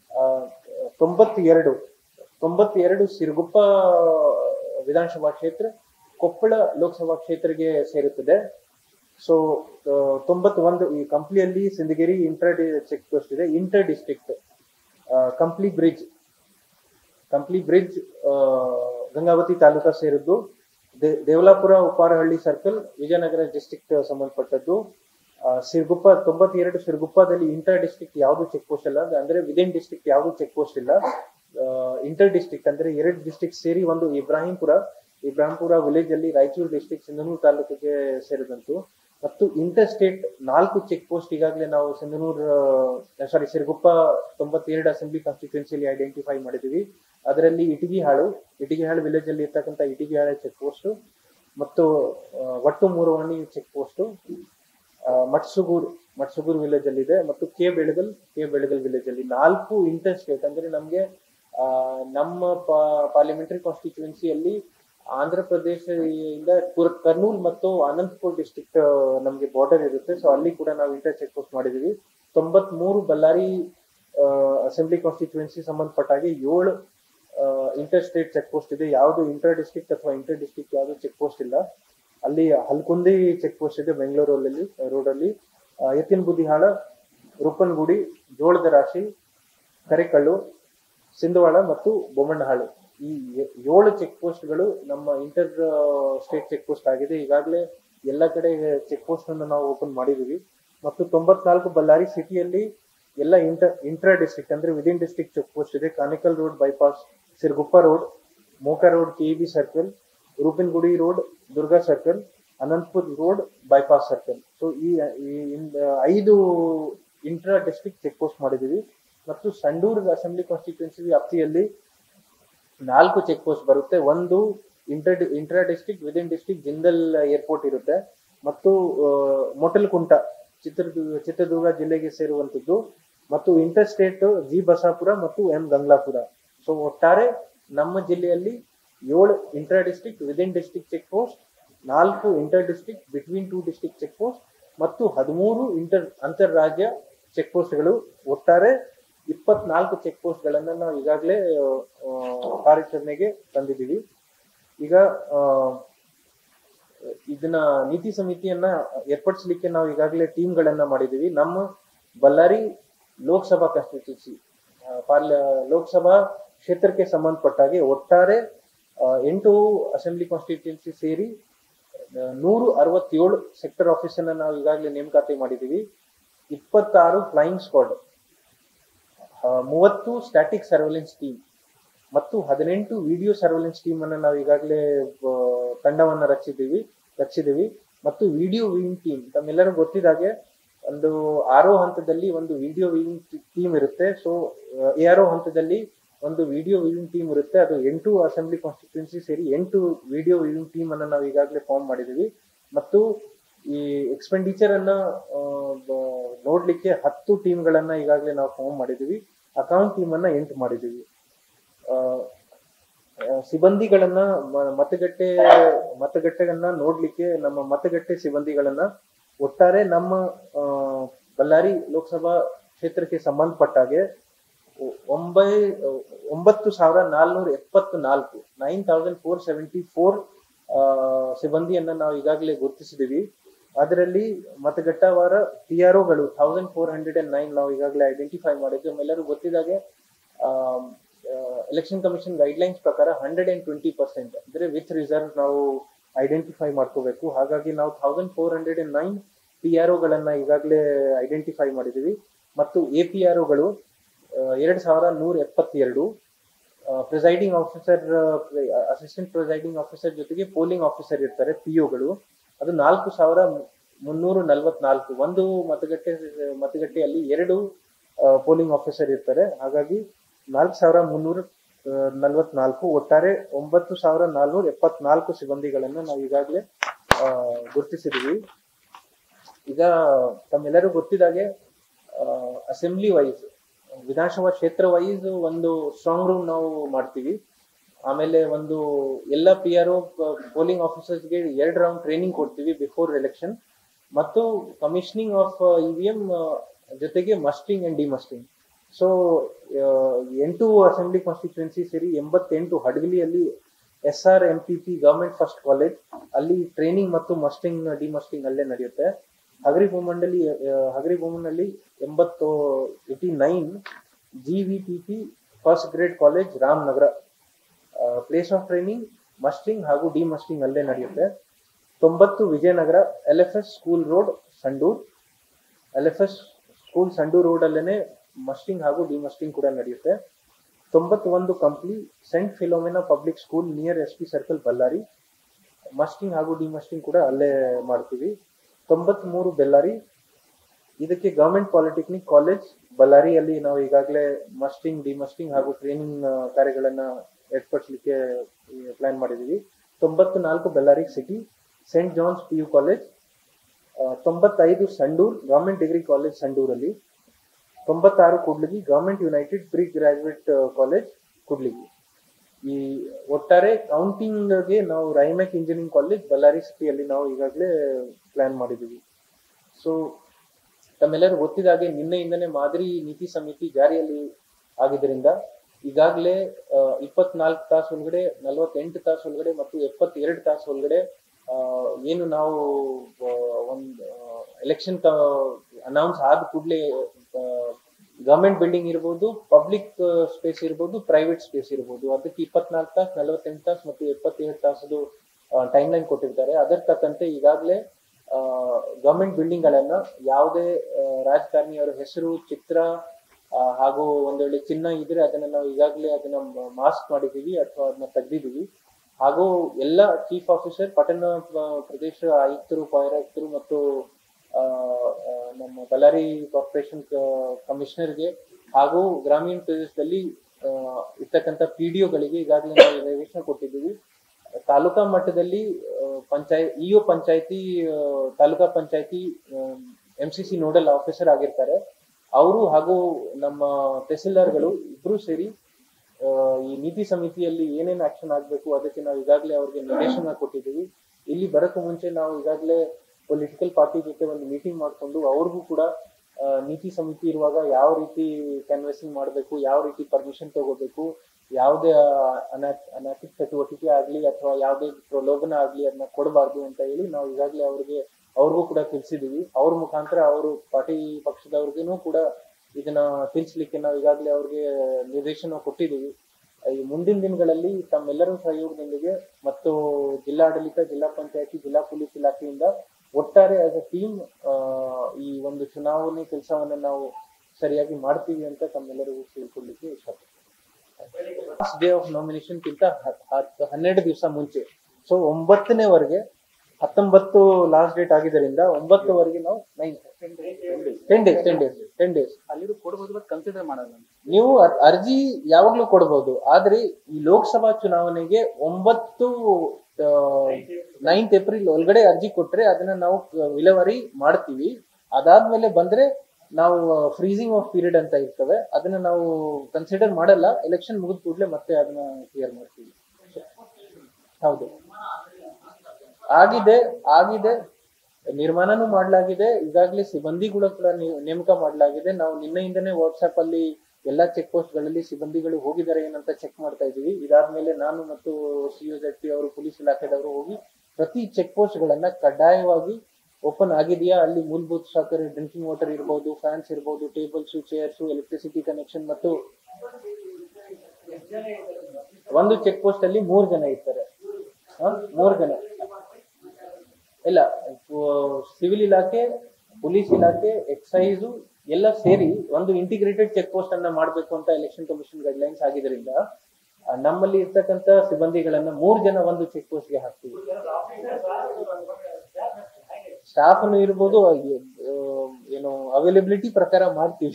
ತೊಂಬತ್ತೆರಡು ತೊಂಬತ್ತೆರಡು ಸಿರುಗುಪ್ಪ ವಿಧಾನಸಭಾ ಕ್ಷೇತ್ರ ಕೊಪ್ಪಳ ಲೋಕಸಭಾ ಕ್ಷೇತ್ರಕ್ಕೆ ಸೇರುತ್ತದೆ. ಸೊ ತೊಂಬತ್ ಒಂದು ಈ ಕಂಪ್ಲಿಯಲ್ಲಿ ಸಿಂಧಗಿರಿ ಇಂಟರ್ ಚೆಕ್ ಪೋಸ್ಟ್ ಇದೆ. Inter district Kampli bridge Kampli bridge Gangavathi taluka ಸೇರಿದ್ದು. ದೇವಲಾಪುರ ಉಪ್ಪಾರಹಳ್ಳಿ ಸರ್ಕಲ್ ವಿಜಯನಗರ ಡಿಸ್ಟ್ರಿಕ್ಟ್ ಸಂಬಂಧಪಟ್ಟದ್ದು. ಸಿರುಗುಪ್ಪ ತೊಂಬತ್ತೆರಡು ಸಿರುಗುಪ್ಪದಲ್ಲಿ ಇಂಟರ್ ಡಿಸ್ಟ್ರಿಕ್ಟ್ ಯಾವ್ದು ಚೆಕ್ ಪೋಸ್ಟ್ ಇಲ್ಲ, ಅಂದ್ರೆ ವಿದಿನ್ ಡಿಸ್ಟ್ರಿಕ್ಟ್ ಯಾವ್ದು ಚೆಕ್ ಪೋಸ್ಟ್ ಇಲ್ಲ. ಇಂಟರ್ ಡಿಸ್ಟ್ರಿಕ್ಟ್ ಅಂದ್ರೆ ಎರಡು ಡಿಸ್ಟ್ರಿಕ್ಟ್ ಸೇರಿ ಒಂದು ಇಬ್ರಾಹಿಂಪುರ ಇಬ್ರಾಹಿಂಪುರ ವಿಲೇಜ್ ಅಲ್ಲಿ ರಾಯಚೂರು ಡಿಸ್ಟ್ರಿಕ್ಟ್ ಸಿಂಧನೂರು ತಾಲೂಕಿಗೆ ಸೇರಿದಂತು. ಮತ್ತು ಇಂಟರ್ ಸ್ಟೇಟ್ ನಾಲ್ಕು ಚೆಕ್ ಪೋಸ್ಟ್ ಈಗಾಗಲೇ ನಾವು ಸಿಂಧನೂರು ಸಾರಿ ಸಿರುಗುಪ್ಪ ತೊಂಬತ್ತೆರಡು ಅಸೆಂಬ್ಲಿ ಕಾನ್ಸ್ಟಿಟ್ಯೂನ್ಸಿಯಲ್ಲಿ ಐಡೆಂಟಿಫೈ ಮಾಡಿದೀವಿ. ಅದರಲ್ಲಿ ಇಟಗಿಹಾಳು ಇಟಗಿಹಾಳು ವಿಲೇಜ್ ಅಲ್ಲಿ ಇರ್ತಕ್ಕಂಥ ಇಟಗಿಹಾಳು ಚೆಕ್ ಪೋಸ್ಟ್ ಮತ್ತು ಒಟ್ಟು ಮೂರುವಣಿ check post, Matsugur Matsugur village ಅಲ್ಲಿ ಇದೆ ಮತ್ತು K Belagal K Belagal village ಅಲ್ಲಿ ನಾಲ್ಕು ಇಂಟರ್ ಸ್ಟೇಟ್ ಅಂದ್ರೆ ನಮ್ಗೆ ಆ ನಮ್ಮ ಪಾರ್ಲಿಮೆಂಟರಿ ಕಾನ್ಸ್ಟಿಟ್ಯೂನ್ಸಿಯಲ್ಲಿ ಆಂಧ್ರ ಪ್ರದೇಶ ಇಂದ ಕರ್ನೂಲ್ ಮತ್ತು ಅನಂತಪುರ್ ಡಿಸ್ಟ್ರಿಕ್ಟ್ ನಮ್ಗೆ ಬಾರ್ಡರ್ ಇರುತ್ತೆ. ಸೊ ಅಲ್ಲಿ ಕೂಡ ನಾವು ಇಂಟರ್ ಚೆಕ್ ಪೋಸ್ಟ್ ಮಾಡಿದೀವಿ. ತೊಂಬತ್ ಮೂರು ಬಳ್ಳಾರಿ ಅಸೆಂಬ್ಲಿ ಕಾನ್ಸ್ಟಿಟ್ಯೂನ್ಸಿ ಸಂಬಂಧಪಟ್ಟಾಗೆ ಏಳು ಇಂಟರ್ ಸ್ಟೇಟ್ ಚೆಕ್ ಪೋಸ್ಟ್ ಇದೆ. ಯಾವುದು ಇಂಟರ್ ಡಿಸ್ಟ್ರಿಕ್ಟ್ ಅಥವಾ ಇಂಟರ್ ಡಿಸ್ಟ್ರಿಕ್ಟ್ ಯಾವುದು ಚೆಕ್ ಪೋಸ್ಟ್ ಇಲ್ಲ. ಅಲ್ಲಿ ಹಲ್ಕುಂದಿ ಚೆಕ್ ಪೋಸ್ಟ್ ಇದೆ ಬೆಂಗಳೂರಲ್ಲಿ ರೋಡ್ ಅಲ್ಲಿ. ಎತ್ತಿನ ಬುದಿಹಾಳ, ರೂಪನ್ಗುಡಿ, ಜೋಳದ ರಾಶಿ, ಕರೆಕಲ್ಲು, ಸಿಂಧವಾಳ ಮತ್ತು ಬೊಮ್ಮನಹಾಳು ಈ ಏಳು ಚೆಕ್ ಪೋಸ್ಟ್ ಗಳು ನಮ್ಮ ಇಂಟರ್ ಸ್ಟೇಟ್ ಚೆಕ್ ಪೋಸ್ಟ್ ಆಗಿದೆ. ಈಗಾಗಲೇ ಎಲ್ಲ ಕಡೆ ಚೆಕ್ ಪೋಸ್ಟ್ ಅನ್ನು ನಾವು ಓಪನ್ ಮಾಡಿದೀವಿ. ಮತ್ತು ತೊಂಬತ್ನಾಲ್ಕು ಬಳ್ಳಾರಿ ಸಿಟಿಯಲ್ಲಿ ಎಲ್ಲ ಇಂಟರ್ ಇಂಟ್ರಾ ಡಿಸ್ಟ್ರಿಕ್ಟ್ ಅಂದ್ರೆ ವಿದಿನ್ ಡಿಸ್ಟ್ರಿಕ್ಟ್ ಚೆಕ್ ಪೋಸ್ಟ್ ಇದೆ. Kanekal road bypass, Siruguppa road, Moka road K B circle, Rupanagudi road Durga circle, Anantapur road bypass circle. So ಈ ಐದು ಇಂಟ್ರಾ ಡಿಸ್ಟ್ರಿಕ್ಟ್ ಚೆಕ್ ಪೋಸ್ಟ್ ಮಾಡಿದೀವಿ. ಮತ್ತು ಸಂಡೂರು ಅಸೆಂಬ್ಲಿ ಕಾನ್ಸ್ಟಿಟ್ಯೂನ್ಸಿ ವ್ಯಾಪ್ತಿಯಲ್ಲಿ ನಾಲ್ಕು ಚೆಕ್ ಪೋಸ್ಟ್ ಬರುತ್ತೆ. ಒಂದು inter intra district within district Jindal airport ಇರುತ್ತೆ, ಮತ್ತು ಮೊಟಲ್ಕುಂಟ ಚಿತ್ರದುರ್ಗ ಚಿತ್ರದುರ್ಗ ಜಿಲ್ಲೆಗೆ ಸೇರುವಂತದ್ದು, ಮತ್ತು ಇಂಟರ್ ಸ್ಟೇಟ್ ಜಿ ಬಸಾಪುರ ಮತ್ತು ಎಂ ಗಂಗ್ಲಾಪುರ. ಸೊ ಒಟ್ಟಾರೆ ನಮ್ಮ ಜಿಲ್ಲೆಯಲ್ಲಿ ಏಳು intra district within district check post, ನಾಲ್ಕು inter district between two district check post ಮತ್ತು ಹದಿಮೂರು ಇಂಟರ್ ಅಂತರ್ ರಾಜ್ಯ ಚೆಕ್ ಪೋಸ್ಟ್ಗಳು, ಒಟ್ಟಾರೆ ಇಪ್ಪತ್ನಾಲ್ಕು ಚೆಕ್ ಪೋಸ್ಟ್ಗಳನ್ನ ನಾವು ಈಗಾಗಲೇ ಕಾರ್ಯಾಚರಣೆಗೆ ತಂದಿದ್ದೀವಿ. ಈಗ ಇದನ್ನ ನೀತಿ ಸಮಿತಿಯನ್ನ ಏರ್ಪಡಿಸಲಿಕ್ಕೆ ನಾವು ಈಗಾಗಲೇ ಟೀಮ್ ಗಳನ್ನ ಮಾಡಿದೀವಿ. ನಮ್ಮ ಬಳ್ಳಾರಿ ಲೋಕಸಭಾ ಕಾನ್ಸ್ಟಿಟ್ಯೂನ್ಸಿ ಪಾರ್ಲ ಲೋಕಸಭಾ ಕ್ಷೇತ್ರಕ್ಕೆ ಸಂಬಂಧಪಟ್ಟಾಗೆ ಒಟ್ಟಾರೆ ಎಂಟು ಅಸೆಂಬ್ಲಿ ಕಾನ್ಸ್ಟಿಟ್ಯೂನ್ಸಿ ಸೇರಿ ನೂರು ಅರವತ್ತೇಳು ಸೆಕ್ಟರ್ ಆಫೀಸರ್ನ ನಾವು ಈಗಾಗಲೇ ನೇಮಕಾತಿ ಮಾಡಿದೀವಿ. ಇಪ್ಪತ್ತಾರು ಫ್ಲೈಯಿಂಗ್ ಸ್ಕ್ವಾಡ್, ಮೂವತ್ತು ಸ್ಟ್ಯಾಟಿಕ್ ಸರ್ವೆಲೆನ್ಸ್ ಟೀಮ್ ಮತ್ತು ಹದಿನೆಂಟು ವಿಡಿಯೋ ಸರ್ವೆಲೆನ್ಸ್ ಟೀಮ್ ಅನ್ನ ನಾವು ಈಗಾಗಲೇ ತಂಡವನ್ನ ರಚಿಸಿದ್ದೀವಿ ರಚಿಸಿದೀವಿ ಮತ್ತು ವಿಡಿಯೋ ವಿವಿಂಗ್ ಟೀಮ್ ತಮ್ಮೆಲ್ಲರೂ ಗೊತ್ತಿದ್ದಾಗೆ ಒಂದು ಆರೋ ಹಂತದಲ್ಲಿ ಒಂದು ವಿಡಿಯೋ ವಿವಿಂಗ್ ಟೀಮ್ ಇರುತ್ತೆ. ಸೊ ಎಆರ್ಒ ಹಂತದಲ್ಲಿ ಒಂದು ವಿಡಿಯೋ ವಿವಿಂಗ್ ಟೀಮ್ ಇರುತ್ತೆ. ಅದು ಎಂಟು ಅಸೆಂಬ್ಲಿ ಕಾನ್ಸ್ಟಿಟ್ಯೂನ್ಸಿ ಸೇರಿ ಎಂಟು ವಿಡಿಯೋ ವಿವಿಂಗ್ ಟೀಮ್ ಅನ್ನ ನಾವು ಈಗಾಗಲೇ ಫಾರ್ಮ್ ಮಾಡಿದೀವಿ. ಮತ್ತು ಈ ಎಕ್ಸ್ಪೆಂಡಿಚರ್ ಅನ್ನ ನೋಡ್ಲಿಕ್ಕೆ ಹತ್ತು ಟೀಮ್ ಗಳನ್ನ ಈಗಾಗಲೇ ನಾವು ಫಾರ್ಮ್ ಮಾಡಿದೀವಿ. ಅಕೌಂಟ್ ಟೀಮ್ ಅನ್ನ ಎಂಟು ಮಾಡಿದೀವಿ. ಸಿಬ್ಬಂದಿಗಳನ್ನ ಮತಗಟ್ಟೆ ಮತಗಟ್ಟೆಗಳನ್ನ ನೋಡ್ಲಿಕ್ಕೆ ನಮ್ಮ ಮತಗಟ್ಟೆ ಸಿಬ್ಬಂದಿಗಳನ್ನ ಒಟ್ಟಾರೆ ನಮ್ಮ ಬಳ್ಳಾರಿ ಲೋಕಸಭಾ ಕ್ಷೇತ್ರಕ್ಕೆ ಸಂಬಂಧಪಟ್ಟಾಗೆ ಒಂಬೈ ಒಂಬತ್ತು ಸಾವಿರ ನಾಲ್ನೂರ ಎಪ್ಪತ್ತು ನಾಲ್ಕು nine thousand four seventy four ಸಿಬ್ಬಂದಿಯನ್ನ ನಾವು ಈಗಾಗಲೇ ಗುರುತಿಸಿದೀವಿ. ಅದರಲ್ಲಿ ಮತಗಟ್ಟವಾರ ಟಿ ಆರ್ ಒಗಳು thousand four hundred and nine ನಾವು ಈಗಾಗಲೇ ಐಡೆಂಟಿಫೈ ಮಾಡಿದ್ವಿ. ಎಲ್ಲರೂ ಗೊತ್ತಿದ್ದಾಗೆ ಎಲೆಕ್ಷನ್ ಕಮಿಷನ್ ಗೈಡ್ಲೈನ್ಸ್ ಪ್ರಕಾರ ಹಂಡ್ರೆಡ್ ಅಂಡ್ ಟ್ವೆಂಟಿ ಪರ್ಸೆಂಟ್ ಅಂದ್ರೆ ವಿತ್ ರಿಸರ್ವ್ ನಾವು ಐಡೆಂಟಿಫೈ ಮಾಡ್ಕೋಬೇಕು. ಹಾಗಾಗಿ ನಾವು thousand four hundred and nine P R ಒಗಳನ್ನ ಈಗಾಗಲೇ ಐಡೆಂಟಿಫೈ ಮಾಡಿದೀವಿ. ಮತ್ತು ಎ ಪಿ ಆರ್ ಒಗಳು ಎರಡ್ ಸಾವಿರ ನೂರ ಎಪ್ಪತ್ತೆರಡು, presiding officer assistant presiding officer ಜೊತೆಗೆ ಪೋಲಿಂಗ್ ಆಫೀಸರ್ ಇರ್ತಾರೆ ಪಿ ಒಗಳು, ಅದು ನಾಲ್ಕು ಸಾವಿರ ಮುನ್ನೂರ ನಲ್ವತ್ನಾಲ್ಕು. ಒಂದು ಮತಗಟ್ಟೆ ಮತಗಟ್ಟೆಯಲ್ಲಿ ಎರಡು ಪೋಲಿಂಗ್ ಆಫೀಸರ್ ಇರ್ತಾರೆ. ಹಾಗಾಗಿ ನಾಲ್ಕು ಸಾವಿರ ಮುನ್ನೂರ ನಲ್ವತ್ನಾಲ್ಕು, ಒಟ್ಟಾರೆ ಒಂಬತ್ತು ಸಾವಿರ ನಾಲ್ನೂರ ಎಪ್ಪತ್ನಾಲ್ಕು ಸಿಬ್ಬಂದಿಗಳನ್ನ ನಾವು ಈಗಾಗಲೇ ಗುರುತಿಸಿದೀವಿ. ಈಗ ತಮ್ಮೆಲ್ಲರೂ ಗೊತ್ತಿದ್ದಾಗೆ ಅಸೆಂಬ್ಲಿ ವೈಸ್ ವಿಧಾನಸಭಾ ಕ್ಷೇತ್ರ ವೈಸ್ ಒಂದು ಸ್ಟ್ರಾಂಗ್ ರೂಮ್ ನಾವು ಮಾಡ್ತೀವಿ. ಆಮೇಲೆ ಒಂದು ಎಲ್ಲ ಪಿ ಆರ್ ಒ ಪೋಲಿಂಗ್ ಆಫೀಸರ್ಸ್ಗೆ ಎರಡು ರೌಂಡ್ ಟ್ರೈನಿಂಗ್ ಕೊಡ್ತೀವಿ ಬಿಫೋರ್ ಎಲೆಕ್ಷನ್, ಮತ್ತು commissioning of E V M ಜೊತೆಗೆ ಮಸ್ಟಿಂಗ್ ಅಂಡ್ ಡಿಮಸ್ಟಿಂಗ್. ಸೊ ಎಂಟು ಅಸೆಂಬ್ಲಿ ಕಾನ್ಸ್ಟಿಟ್ಯೂನ್ಸಿ ಸೇರಿ ಎಂಬತ್ತೆಂಟು ಹಡಗಲಿಯಲ್ಲಿ S R M P P government first college ಅಲ್ಲಿ ಟ್ರೈನಿಂಗ್ ಮತ್ತು ಮಸ್ಟಿಂಗ್ ಡಿಮಸ್ಟಿಂಗ್ ಅಲ್ಲೇ ನಡೆಯುತ್ತೆ. ಹಗರಿ ಬೊಮ್ಮನಲ್ಲಿ ಹಗರಿ ಬೊಮ್ಮನಲ್ಲಿ ಎಂಬತ್ತು eighty nine G V P P first grade college Ramanagara, place of training mustering ಹಾಗೂ ಡಿಮಸ್ಟಿಂಗ್ ಅಲ್ಲೇ ನಡೆಯುತ್ತೆ. ತೊಂಬತ್ತು Vijayanagara L F S school road Sandur, L F S school Sandur road ಅಲ್ಲೇನೆ ಮಸ್ಟಿಂಗ್ ಹಾಗೂ ಡಿಮಸ್ಟಿಂಗ್ ಕೂಡ ನಡೆಯುತ್ತೆ. ತೊಂಬತ್ತೊಂದು Kampli saint Philomena public school near S P circle Ballari, mustering ಹಾಗೂ ಡಿಮಸ್ಟಿಂಗ್ ಕೂಡ ಅಲ್ಲೇ ಮಾಡ್ತೀವಿ. ತೊಂಬತ್ ಮೂರು ಬೆಳ್ಳಾರಿ, ಇದಕ್ಕೆ ಗವರ್ಮೆಂಟ್ ಪಾಲಿಟೆಕ್ನಿಕ್ ಕಾಲೇಜ್ ಬಳ್ಳಾರಿಯಲ್ಲಿ ನಾವು ಈಗಾಗಲೇ ಮಸ್ಟಿಂಗ್ ಡಿಮಸ್ಟಿಂಗ್ ಹಾಗೂ ಟ್ರೈನಿಂಗ್ ಕಾರ್ಯಗಳನ್ನ ಏರ್ಪಡಿಸಲಿಕ್ಕೆ ಪ್ಲಾನ್ ಮಾಡಿದೀವಿ. ತೊಂಬತ್ತು ನಾಲ್ಕು Bellary city saint John's P U college, ತೊಂಬತ್ತೈದು ಸಂಡೂರ್ ಗವರ್ಮೆಂಟ್ ಡಿಗ್ರಿ ಕಾಲೇಜ್ ಸಂಡೂರಲ್ಲಿ, ತೊಂಬತ್ತಾರು Kudligi government united pre graduate college Kudligi. ಈ ಒಟ್ಟಾರೆ ಕೌಂಟಿಂಗ್ಗೆ ನಾವು ರೈಮೆಕ್ ಇಂಜಿನಿಯರಿಂಗ್ ಕಾಲೇಜ್ ಬಳ್ಳಾರಿ ಸಿಟಿಯಲ್ಲಿ ನಾವು ಈಗಾಗಲೇ ಪ್ಲಾನ್ ಮಾಡಿದ್ದೀವಿ. ಸೊ ತಮ್ಮೆಲ್ಲರೂ ಗೊತ್ತಿದ್ದಾಗೆ ನಿನ್ನೆಯಿಂದನೇ ಮಾದರಿ ನೀತಿ ಸಮಿತಿ ಜಾರಿಯಲ್ಲಿ ಆಗಿದ್ದರಿಂದ ಈಗಾಗಲೇ ಇಪ್ಪತ್ನಾಲ್ಕು ತಾಸು ಒಳಗಡೆ, ನಲವತ್ತೆಂಟು ತಾಸು ಒಳಗಡೆ ಮತ್ತು ಎಪ್ಪತ್ತೆರಡು ತಾಸು ಒಳಗಡೆ ಏನು ನಾವು ಒಂದು ಎಲೆಕ್ಷನ್ ಅನೌನ್ಸ್ ಆದ ಕೂಡಲೇ ಗವರ್ಮೆಂಟ್ ಬಿಲ್ಡಿಂಗ್ ಇರ್ಬೋದು, ಪಬ್ಲಿಕ್ ಸ್ಪೇಸ್ ಇರ್ಬೋದು, ಪ್ರೈವೇಟ್ ಸ್ಪೇಸ್ ಇರ್ಬೋದು, ಅದಕ್ಕೆ ಇಪ್ಪತ್ನಾಲ್ಕು ತಾಸು, ನಲವತ್ತೆಂಟು ತಾಸು ಮತ್ತು ಎಪ್ಪತ್ತೇಳು ತಾಸದು ಟೈಮ್ ಲೈನ್ ಕೊಟ್ಟಿರ್ತಾರೆ. ಅದರ ತಕ್ಕಂತೆ ಈಗಾಗಲೇ ಗವರ್ಮೆಂಟ್ ಬಿಲ್ಡಿಂಗ್ ಗಳನ್ನ ಯಾವುದೇ ರಾಜಕಾರಣಿಯವರ ಹೆಸರು, ಚಿತ್ರ ಹಾಗೂ ಒಂದ್ ವೇಳೆ ಚಿನ್ನ ಇದ್ರೆ ಅದನ್ನ ನಾವು ಈಗಾಗಲೇ ಅದನ್ನ ಮಾಸ್ಕ್ ಮಾಡಿದೀವಿ ಅಥವಾ ಅದನ್ನ ತೆಗ್ದಿದೀವಿ. ಹಾಗೂ ಎಲ್ಲ ಚೀಫ್ ಆಫೀಸರ್, ಪಟ್ಟಣ ಪ್ರದೇಶ ಆಯುಕ್ತರು, ಪೌರಾಯುಕ್ತರು ಮತ್ತು ಆ ನಮ್ಮ ಬಳ್ಳಾರಿ ಕಾರ್ಪೊರೇಷನ್ ಕಮಿಷನರ್ಗೆ ಹಾಗೂ ಗ್ರಾಮೀಣ ಪ್ರದೇಶದಲ್ಲಿ ಇರ್ತಕ್ಕಂಥ ಪಿ ಡಿ ಒಗಳಿಗೆ ಈಗಾಗಲೇ ನಾವು ನಿರ್ದೇಶನ ಕೊಟ್ಟಿದ್ದೀವಿ. ತಾಲೂಕಾ ಮಟ್ಟದಲ್ಲಿ ಪಂಚಾಯತ್ ಇಒ ಪಂಚಾಯತಿ ತಾಲೂಕಾ ಪಂಚಾಯತಿ M C C nodal officer ಆಗಿರ್ತಾರೆ ಅವರು ಹಾಗೂ ನಮ್ಮ ತಹಸೀಲ್ದಾರ್ಗಳು ಇಬ್ರು ಸೇರಿ ಈ ನೀತಿ ಸಮಿತಿಯಲ್ಲಿ ಏನೇನು ಆಕ್ಷನ್ ಆಗ್ಬೇಕು ಅದಕ್ಕೆ ನಾವು ಈಗಾಗಲೇ ಅವ್ರಿಗೆ ನಿರ್ದೇಶನ ಕೊಟ್ಟಿದ್ದೀವಿ. ಇಲ್ಲಿ ಬರೋಕ್ಕೂ ಮುಂಚೆ ನಾವು ಈಗಾಗಲೇ ಪೊಲಿಟಿಕಲ್ ಪಾರ್ಟಿ ಜೊತೆ ಒಂದು ಮೀಟಿಂಗ್ ಮಾಡಿಕೊಂಡು ಅವ್ರಿಗೂ ಕೂಡ ನೀತಿ ಸಮಿತಿ ಇರುವಾಗ ಯಾವ ರೀತಿ ಕ್ಯಾನ್ವಾಸಿಂಗ್ ಮಾಡಬೇಕು, ಯಾವ ರೀತಿ ಪರ್ಮಿಷನ್ ತಗೋಬೇಕು, ಯಾವುದೇ ಅನಾ ಅನೈತಿಕ ಚಟುವಟಿಕೆ ಆಗ್ಲಿ ಅಥವಾ ಯಾವುದೇ ಪ್ರಲೋಭನ ಆಗ್ಲಿ ಅದನ್ನ ಕೊಡಬಾರ್ದು ಅಂತ ಹೇಳಿ ನಾವು ಈಗಾಗಲೇ ಅವ್ರಿಗೆ ಅವ್ರಿಗೂ ಕೂಡ ತಿಳಿಸಿದೀವಿ. ಅವ್ರ ಮುಖಾಂತರ ಅವರು ಪಾರ್ಟಿ ಪಕ್ಷದವ್ರಿಗೂ ಕೂಡ ಇದನ್ನ ತಿಳಿಸ್ಲಿಕ್ಕೆ ನಾವು ಈಗಾಗಲೇ ಅವ್ರಿಗೆ ನಿರ್ದೇಶನ ಕೊಟ್ಟಿದ್ದೀವಿ. ಈ ಮುಂದಿನ ದಿನಗಳಲ್ಲಿ ತಮ್ಮೆಲ್ಲರ ಸಹಯೋಗದೊಂದಿಗೆ ಮತ್ತು ಜಿಲ್ಲಾಡಳಿತ, ಜಿಲ್ಲಾ ಪಂಚಾಯತಿ, ಜಿಲ್ಲಾ ಪೊಲೀಸ್ ಇಲಾಖೆಯಿಂದ ಒಟ್ಟಾರೆ ಆಸ್ ಅ ಟೀಮ್ ಈ ಒಂದು ಚುನಾವಣೆ ಕೆಲಸವನ್ನ ನಾವು ಸರಿಯಾಗಿ ಮಾಡ್ತೀವಿ ಅಂತ ತಮ್ಮೆಲ್ಲರಿಗೂ ತಿಳ್ಕೊಳ್ಳಿಕ್ಕೆ ಇಷ್ಟಪಡ್ತೀನಿ. ಲಾಸ್ಟ್ ಡೇ ಆಫ್ ನಾಮಿನೇಷನ್ ಗಿಂತ ಹನ್ನೆರಡು ದಿವಸ ಮುಂಚೆ, ಸೊ ಒಂಬತ್ತನೇವರೆಗೆ ಹತ್ತೊಂಬತ್ತು ಲಾಸ್ಟ್ ಡೇಟ್ ಆಗಿದ್ದರಿಂದ ಒಂಬತ್ತುವರೆಗೆ ನಾವು nine ten days ten days ten days ಅಲ್ಲಿ ಕೊಡಬಹುದು, ಬಟ್ ಕನ್ಸಿಡರ್ ಮಾಡಲ್ಲ. ನೀವು ಅರ್ಜಿ ಯಾವಾಗ್ಲೂ ಕೊಡಬಹುದು, ಆದ್ರೆ ಈ ಲೋಕಸಭಾ ಚುನಾವಣೆಗೆ ಒಂಬತ್ತು ನೈನ್ತ್ ಏಪ್ರಿಲ್ ಒಳಗಡೆ ಅರ್ಜಿ ಕೊಟ್ರೆ ಅದನ್ನ ನಾವು ವಿಲೇವಾರಿ ಮಾಡ್ತೀವಿ. ಅದಾದ್ಮೇಲೆ ಬಂದ್ರೆ ನಾವು ಫ್ರೀಸಿಂಗ್ ಆಫ್ ಪೀರಿಯಡ್ ಅಂತ ಇರ್ತವೆ, ಅದನ್ನ ನಾವು ಕನ್ಸಿಡರ್ ಮಾಡಲ್ಲ. ಎಲೆಕ್ಷನ್ ಮುಗಿದ ಕೂಡಲೇ ಮತ್ತೆ ಅದನ್ನ ಕ್ಲಿಯರ್ ಮಾಡ್ತೀವಿ. ಹೌದು, ಆಗಿದೆ ಆಗಿದೆ ನಿರ್ಮಾಣನೂ ಮಾಡಲಾಗಿದೆ. ಈಗಾಗಲೇ ಸಿಬ್ಬಂದಿಗಳು ಕೂಡ ನೇಮಕ ಮಾಡಲಾಗಿದೆ. ನಾವು ನಿನ್ನೆಯಿಂದನೇ ವಾಟ್ಸ್ಆಪ್ ಅಲ್ಲಿ ಎಲ್ಲಾ ಚೆಕ್ ಪೋಸ್ಟ್ ಗಳಲ್ಲಿ ಸಿಬ್ಬಂದಿಗಳು ಹೋಗಿದ್ದಾರೆ ಏನಂತ ಚೆಕ್ ಮಾಡ್ತಾ ಇದೀವಿ. ಇದಾದ್ಮೇಲೆ ನಾನು ಮತ್ತು ಸಿಒ ಜೆಡ್ ಪಿ ಅವರು, ಪೊಲೀಸ್ ಇಲಾಖೆದವರು ಹೋಗಿ ಪ್ರತಿ ಚೆಕ್ ಪೋಸ್ಟ್ ಗಳನ್ನ ಕಡ್ಡಾಯವಾಗಿ ಓಪನ್ ಆಗಿದೆಯಾ, ಅಲ್ಲಿ ಮೂಲಭೂತ ಸೌಕರ್ಯ, ಡ್ರಿಂಕಿಂಗ್ ವಾಟರ್ ಇರ್ಬೋದು, ಫ್ಯಾನ್ಸ್ ಇರ್ಬೋದು, ಟೇಬಲ್ಸ್, ಚೇರ್ಸ್, ಎಲೆಕ್ಟ್ರಿಸಿಟಿ ಕನೆಕ್ಷನ್ ಮತ್ತು ಒಂದು ಚೆಕ್ ಪೋಸ್ಟ್ ಅಲ್ಲಿ ಮೂರ್ ಜನ ಇರ್ತಾರೆ. ಮೂರ್ ಜನ ಇಲ್ಲ, ಸಿವಿಲ್ ಇಲಾಖೆ, ಪೊಲೀಸ್ ಇಲಾಖೆ, ಎಕ್ಸೈಸು ಎಲ್ಲ ಸೇರಿ ಒಂದು ಇಂಟಿಗ್ರೇಟೆಡ್ ಚೆಕ್ ಪೋಸ್ಟ್ ಅನ್ನ ಮಾಡಬೇಕು ಅಂತ ಎಲೆಕ್ಷನ್ ಕಮಿಷನ್ ಗೈಡ್ಲೈನ್ಸ್ ಆಗಿದ್ದರಿಂದ ನಮ್ಮಲ್ಲಿ ಇರ್ತಕ್ಕಂಥ ಸಿಬ್ಬಂದಿಗಳನ್ನ ಮೂರ್ ಜನ ಒಂದು ಚೆಕ್ ಪೋಸ್ಟ್ ಗೆ ಹಾಕ್ತೀವಿ. ಸ್ಟಾಫ್ ಇರ್ಬೋದು, ಏನು ಅವೈಲಬಿಲಿಟಿ ಪ್ರಕಾರ ಮಾಡ್ತೀವಿ.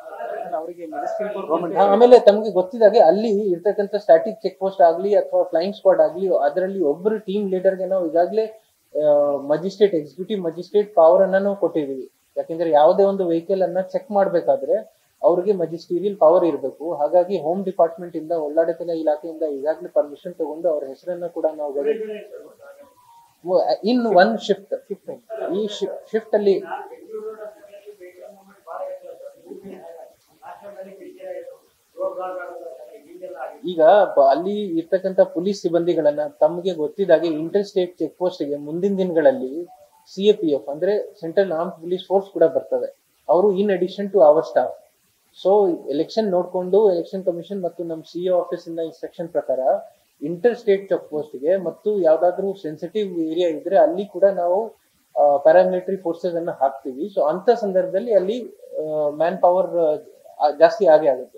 ಆಮೇಲೆ ತಮ್ಗೆ ಗೊತ್ತಿದಾಗೆ ಅಲ್ಲಿ ಇರ್ತಕ್ಕಂಥ ಸ್ಟಾಟಿಕ್ ಚೆಕ್ ಪೋಸ್ಟ್ ಆಗ್ಲಿ ಅಥವಾ ಫ್ಲೈಯಿಂಗ್ ಸ್ಕ್ವಾಡ್ ಆಗ್ಲಿ, ಅದರಲ್ಲಿ ಒಬ್ಬರು ಟೀಮ್ ಲೀಡರ್ಗೆ ನಾವು ಈಗಾಗಲೇ ಮಜಿಸ್ಟ್ರೇಟ್, ಎಕ್ಸಿಕ್ಯೂಟಿವ್ ಮಜಿಸ್ಟ್ರೇಟ್ ಪವರ್ ಅನ್ನ ನಾವು ಕೊಟ್ಟಿದೀವಿ. ಯಾಕೆಂದ್ರೆ ಯಾವುದೇ ಒಂದು ವೆಹಿಕಲ್ ಅನ್ನ ಚೆಕ್ ಮಾಡ್ಬೇಕಾದ್ರೆ ಅವ್ರಿಗೆ ಮಜಿಸ್ಟ್ರೇರಿಯಲ್ ಪವರ್ ಇರಬೇಕು. ಹಾಗಾಗಿ ಹೋಮ್ ಡಿಪಾರ್ಟ್ಮೆಂಟ್ ಇಂದ, ಒಳ್ಳಾಡಳಿತ ಇಲಾಖೆಯಿಂದ ಈಗಾಗಲೇ ಪರ್ಮಿಷನ್ ತಗೊಂಡು ಅವ್ರ ಹೆಸರನ್ನ ಕೂಡ ನಾವು ಇನ್ ಒನ್ ಶಿಫ್ಟ್ ಈ ಶಿಫ್ಟ್ ಅಲ್ಲಿ ಈಗ ಅಲ್ಲಿ ಇರ್ತಕ್ಕಂಥ ಪೊಲೀಸ್ ಸಿಬ್ಬಂದಿಗಳನ್ನ ತಮಗೆ ಗೊತ್ತಿದ್ದಾಗೆ ಇಂಟರ್ ಸ್ಟೇಟ್ ಚೆಕ್ ಪೋಸ್ಟ್ ಗೆ ಮುಂದಿನ ದಿನಗಳಲ್ಲಿ ಸಿ ಎ ಪಿ ಎಫ್ ಅಂದ್ರೆ ಸೆಂಟ್ರಲ್ ಆರ್ಮ್ ಪೊಲೀಸ್ ಫೋರ್ಸ್ ಕೂಡ ಬರ್ತವೆ. ಅವರು in addition to our staff. So election ನೋಡ್ಕೊಂಡು ಎಲೆಕ್ಷನ್ ಕಮಿಷನ್ ಮತ್ತು ನಮ್ಮ ಸಿ ಎ ಆಫೀಸ್ ಇಂದ ಇನ್ಸ್ಟ್ರಕ್ಷನ್ ಪ್ರಕಾರ ಇಂಟರ್ ಸ್ಟೇಟ್ ಚೆಕ್ ಪೋಸ್ಟ್ ಗೆ ಮತ್ತು ಯಾವ್ದಾದ್ರು ಸೆನ್ಸಿಟಿವ್ ಏರಿಯಾ ಇದ್ರೆ ಅಲ್ಲಿ ಕೂಡ ನಾವು ಪ್ಯಾರಾಮಿಲಿಟರಿ ಫೋರ್ಸಸ್ ಅನ್ನ ಹಾಕ್ತಿವಿ. ಸೊ ಅಂತ ಸಂದರ್ಭದಲ್ಲಿ ಅಲ್ಲಿ ಮ್ಯಾನ್ ಪವರ್ ಜಾಸ್ತಿ ಆಗೇ ಆಗುತ್ತೆ.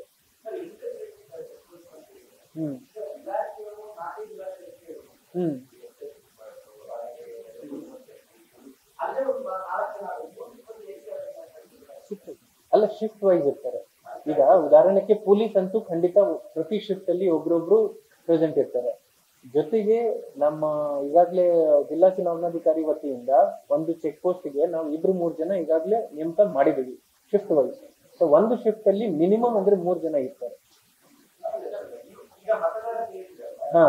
ಹ್ಮ್ ಹ್ಮ್ ಅಲ್ಲ, ಶಿಫ್ಟ್ ವೈಸ್ ಇರ್ತಾರೆ. ಈಗ ಉದಾಹರಣೆಗೆ ಪೊಲೀಸ್ ಅಂತೂ ಖಂಡಿತ ಪ್ರತಿ ಶಿಫ್ಟ್ ಅಲ್ಲಿ ಒಬ್ರೊಬ್ರು ಪ್ರೆಸೆಂಟ್ ಇರ್ತಾರೆ. ಜೊತೆಗೆ ನಮ್ಮ ಈಗಾಗಲೇ ಜಿಲ್ಲಾ ಚುನಾವಣಾಧಿಕಾರಿ ವತಿಯಿಂದ ಒಂದು ಚೆಕ್ ಪೋಸ್ಟ್ ಗೆ ನಾವು ಇಬ್ರು ಮೂರ್ ಜನ ಈಗಾಗಲೇ ನೇಮಕ ಮಾಡಿದೀವಿ ಶಿಫ್ಟ್ ವೈಸ್. ಸೊ ಒಂದು ಶಿಫ್ಟ್ ಅಲ್ಲಿ ಮಿನಿಮಮ್ ಅಂದ್ರೆ ಮೂರ್ ಜನ ಇರ್ತಾರೆ. ಹಾ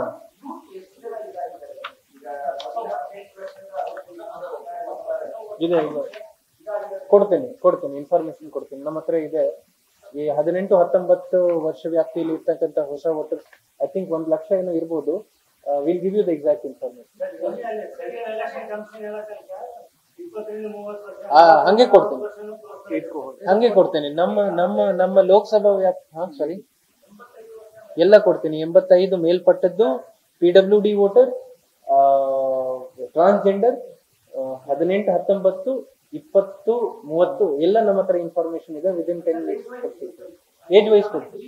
ಇದೆ, ಕೊಡ್ತೇನೆ ಕೊಡ್ತೇನೆ ಇನ್ಫಾರ್ಮೇಶನ್ ಕೊಡ್ತೇನೆ. ನಮ್ಮ ಹತ್ರ ಇದೆ. ಈ ಹದಿನೆಂಟು ಹತ್ತೊಂಬತ್ತು ವರ್ಷ ವ್ಯಾಪ್ತಿಯಲ್ಲಿ ಇರ್ತಕ್ಕಂಥ ಹೊಸ ವೋಟರ್ಸ್ ಐ ಥಿಂಕ್ ಒಂದ್ ಲಕ್ಷ ಏನೋ ಇರ್ಬೋದು. Will give you the exact information. ಹಂಗೆ ಕೊಡ್ತೇನೆ ಹಂಗೆ ಕೊಡ್ತೇನೆ ನಮ್ಮ ನಮ್ಮ ನಮ್ಮ ಲೋಕಸಭಾ ವ್ಯಾಪ್ತಿ. ಹಾ ಸಾರಿ ಎಲ್ಲ ಕೊಡ್ತೀನಿ. ಎಂಬತ್ತೈದು ಮೇಲ್ಪಟ್ಟದ್ದು, P W D voter, transgender, ಹದಿನೆಂಟು ಹತ್ತೊಂಬತ್ತು ಇಪ್ಪತ್ತು ಮೂವತ್ತು ಎಲ್ಲ ನಮ್ಮ ಹತ್ರ ಇನ್ಫಾರ್ಮೇಶನ್ ಇದೆ. ವಿದಿನ್ ಟೆನ್ ಮಿನಿಟ್ಸ್ ಕೊಡ್ತೀವಿ. ಏಜ್ ವೈಸ್ ಕೊಡ್ತೀವಿ.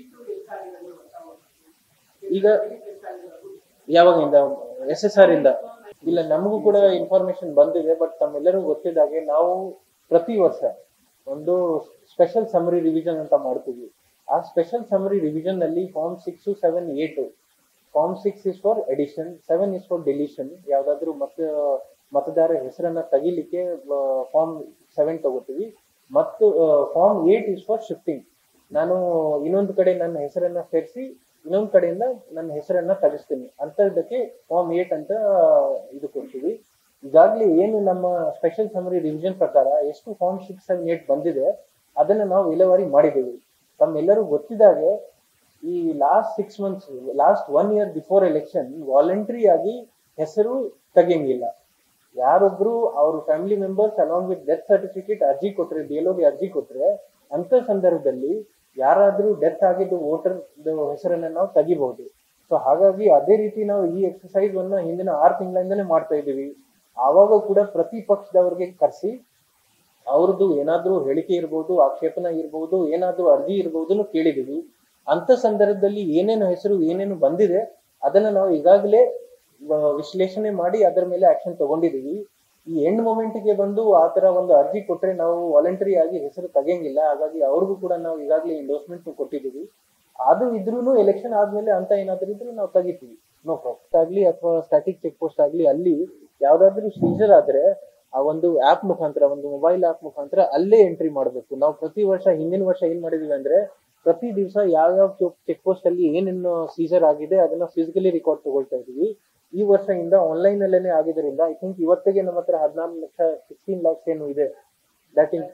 ಈಗ ಯಾವಾಗಿಂದ ಎಸ್ ಎಸ್ ಆರ್ ಇಂದ ಇಲ್ಲ ನಮಗೂ ಕೂಡ ಇನ್ಫಾರ್ಮೇಶನ್ ಬಂದಿದೆ. ಬಟ್ ತಮ್ಮೆಲ್ಲರಿಗೂ ಗೊತ್ತಿದ್ದಾಗೆ ನಾವು ಪ್ರತಿ ವರ್ಷ ಒಂದು ಸ್ಪೆಷಲ್ ಸಮರಿ ರಿವಿಷನ್ ಅಂತ ಮಾಡ್ತೀವಿ. ಆ ಸ್ಪೆಷಲ್ ಸಮರಿ ರಿವಿಷನ್ ನಲ್ಲಿ form six seven eight, form six is for addition, seven is for deletion. ಯಾವ್ದಾದ್ರು ಮತ ಮತದಾರ ಹೆಸರನ್ನ ತೆಗಿಲಿಕ್ಕೆ ಫಾರ್ಮ್ ಸೆವೆನ್ ತಗೋತೀವಿ. ಮತ್ತು form eight is for shifting. ನಾನು ಇನ್ನೊಂದು ಕಡೆ ನನ್ನ ಹೆಸರನ್ನ ಸೇರಿಸಿ ಇನ್ನೊಂದು ಕಡೆಯಿಂದ ನನ್ನ ಹೆಸರನ್ನ ತೆಗಿಸ್ತೀನಿ ಅಂತದಕ್ಕೆ ಫಾರ್ಮ್ ಏಟ್ ಅಂತ ಇದು ಕೊಡ್ತೀವಿ. ಈಗಾಗಲೇ ಏನು ನಮ್ಮ ಸ್ಪೆಷಲ್ ಸಮರಿ ರಿವಿಷನ್ ಪ್ರಕಾರ ಎಷ್ಟು ಫಾರ್ಮ್ ಸಿಕ್ಸ್ ಸೆವೆನ್ ಏಟ್ ಬಂದಿದೆ ಅದನ್ನ ನಾವು ವಿಲೇವಾರಿ ಮಾಡಿದ್ದೀವಿ. ತಮ್ಮೆಲ್ಲರೂ ಗೊತ್ತಿದ್ದಾಗೆ ಈ last six months last one year before election voluntary ಆಗಿ ಹೆಸರು ತೆಗಿಯಂಗಿಲ್ಲ. ಯಾರೊಬ್ರು ಅವ್ರ family members along with death certificate ಅರ್ಜಿ ಕೊಟ್ರೆ, ಬೇಲೋಗಿ ಅರ್ಜಿ ಕೊಟ್ರೆ ಅಂತ ಸಂದರ್ಭದಲ್ಲಿ ಯಾರಾದ್ರೂ ಡೆತ್ ಆಗಿದ್ದು ವೋಟರ್ ಹೆಸರನ್ನ ನಾವು ತೆಗಿಬಹುದು. ಸೊ ಹಾಗಾಗಿ ಅದೇ ರೀತಿ ನಾವು ಈ ಎಕ್ಸರ್ಸೈಸ್ ಅನ್ನ ಹಿಂದಿನ ಆರು ತಿಂಗಳಿಂದಲೇ ಮಾಡ್ತಾ ಇದ್ದೀವಿ. ಆವಾಗ ಕೂಡ ಪ್ರತಿ ಪಕ್ಷದವ್ರಿಗೆ ಕರೆಸಿ ಅವ್ರದ್ದು ಏನಾದ್ರೂ ಹೇಳಿಕೆ ಇರ್ಬೋದು, ಆಕ್ಷೇಪಣೆ ಇರ್ಬೋದು, ಏನಾದ್ರೂ ಅರ್ಜಿ ಇರ್ಬೋದು ಕೇಳಿದೀವಿ. ಅಂತ ಸಂದರ್ಭದಲ್ಲಿ ಏನೇನು ಹೆಸರು ಏನೇನು ಬಂದಿದೆ ಅದನ್ನ ನಾವು ಈಗಾಗಲೇ ವಿಶ್ಲೇಷಣೆ ಮಾಡಿ ಅದರ ಮೇಲೆ ಆಕ್ಷನ್ ತಗೊಂಡಿದೀವಿ. ಈ ಎಂಡ್ ಮೂಮೆಂಟ್ ಗೆ ಬಂದು ಆ ತರ ಒಂದು ಅರ್ಜಿ ಕೊಟ್ರೆ ನಾವು ವಾಲಂಟರಿ ಆಗಿ ಹೆಸರು ತೆಗಿಯಂಗಿಲ್ಲ. ಹಾಗಾಗಿ ಅವ್ರಿಗೂ ಕೂಡ ನಾವು ಈಗಾಗಲೇ ಎಂಡೋರ್ಸ್ಮೆಂಟ್ ಕೊಟ್ಟಿದ್ದೀವಿ. ಅದು ಇದ್ರೂ ಎಲೆಕ್ಷನ್ ಆದ್ಮೇಲೆ ಅಂತ ಏನಾದ್ರೂ ಇದ್ರು ನಾವು ತೆಗಿತೀವಿ. ನೋ ಪ್ರಾಬ್ಲಮ್ ಆಗ್ಲಿ ಅಥವಾ ಸ್ಟಾಟಿಕ್ ಚೆಕ್ ಪೋಸ್ಟ್ ಆಗ್ಲಿ, ಅಲ್ಲಿ ಯಾವ್ದಾದ್ರು ಸೀಸರ್ ಆದ್ರೆ ಆ ಒಂದು ಆಪ್ ಮುಖಾಂತರ, ಒಂದು ಮೊಬೈಲ್ ಆಪ್ ಮುಖಾಂತರ ಅಲ್ಲೇ ಎಂಟ್ರಿ ಮಾಡಬೇಕು. ನಾವು ಪ್ರತಿ ವರ್ಷ ಹಿಂದಿನ ವರ್ಷ ಏನ್ ಮಾಡಿದೀವಿ ಅಂದ್ರೆ ಪ್ರತಿ ದಿವಸ ಯಾವ್ಯಾವ ಚೆಕ್ ಪೋಸ್ಟ್ ಅಲ್ಲಿ ಏನೇನು ಸೀಸರ್ ಆಗಿದೆ ಅದನ್ನ ಫಿಸಿಕಲಿ ರೆಕಾರ್ಡ್ ತಗೊಳ್ತಾ ಇದೀವಿ. ಈ ವರ್ಷದಿಂದ ಆನ್ಲೈನ್ ಅಲ್ಲೇನೆ ಆಗಿದ್ದರಿಂದ ಐ ಥಿಂಕ್ ಇವತ್ತಿಗೆ ನಮ್ಮ ಹತ್ರ ಹದಿನಾಲ್ಕು ಲಕ್ಷ ಸಿಕ್ಸ್ಟೀನ್ ಲ್ಯಾಕ್ಸ್ ಏನು ಇದೆ that in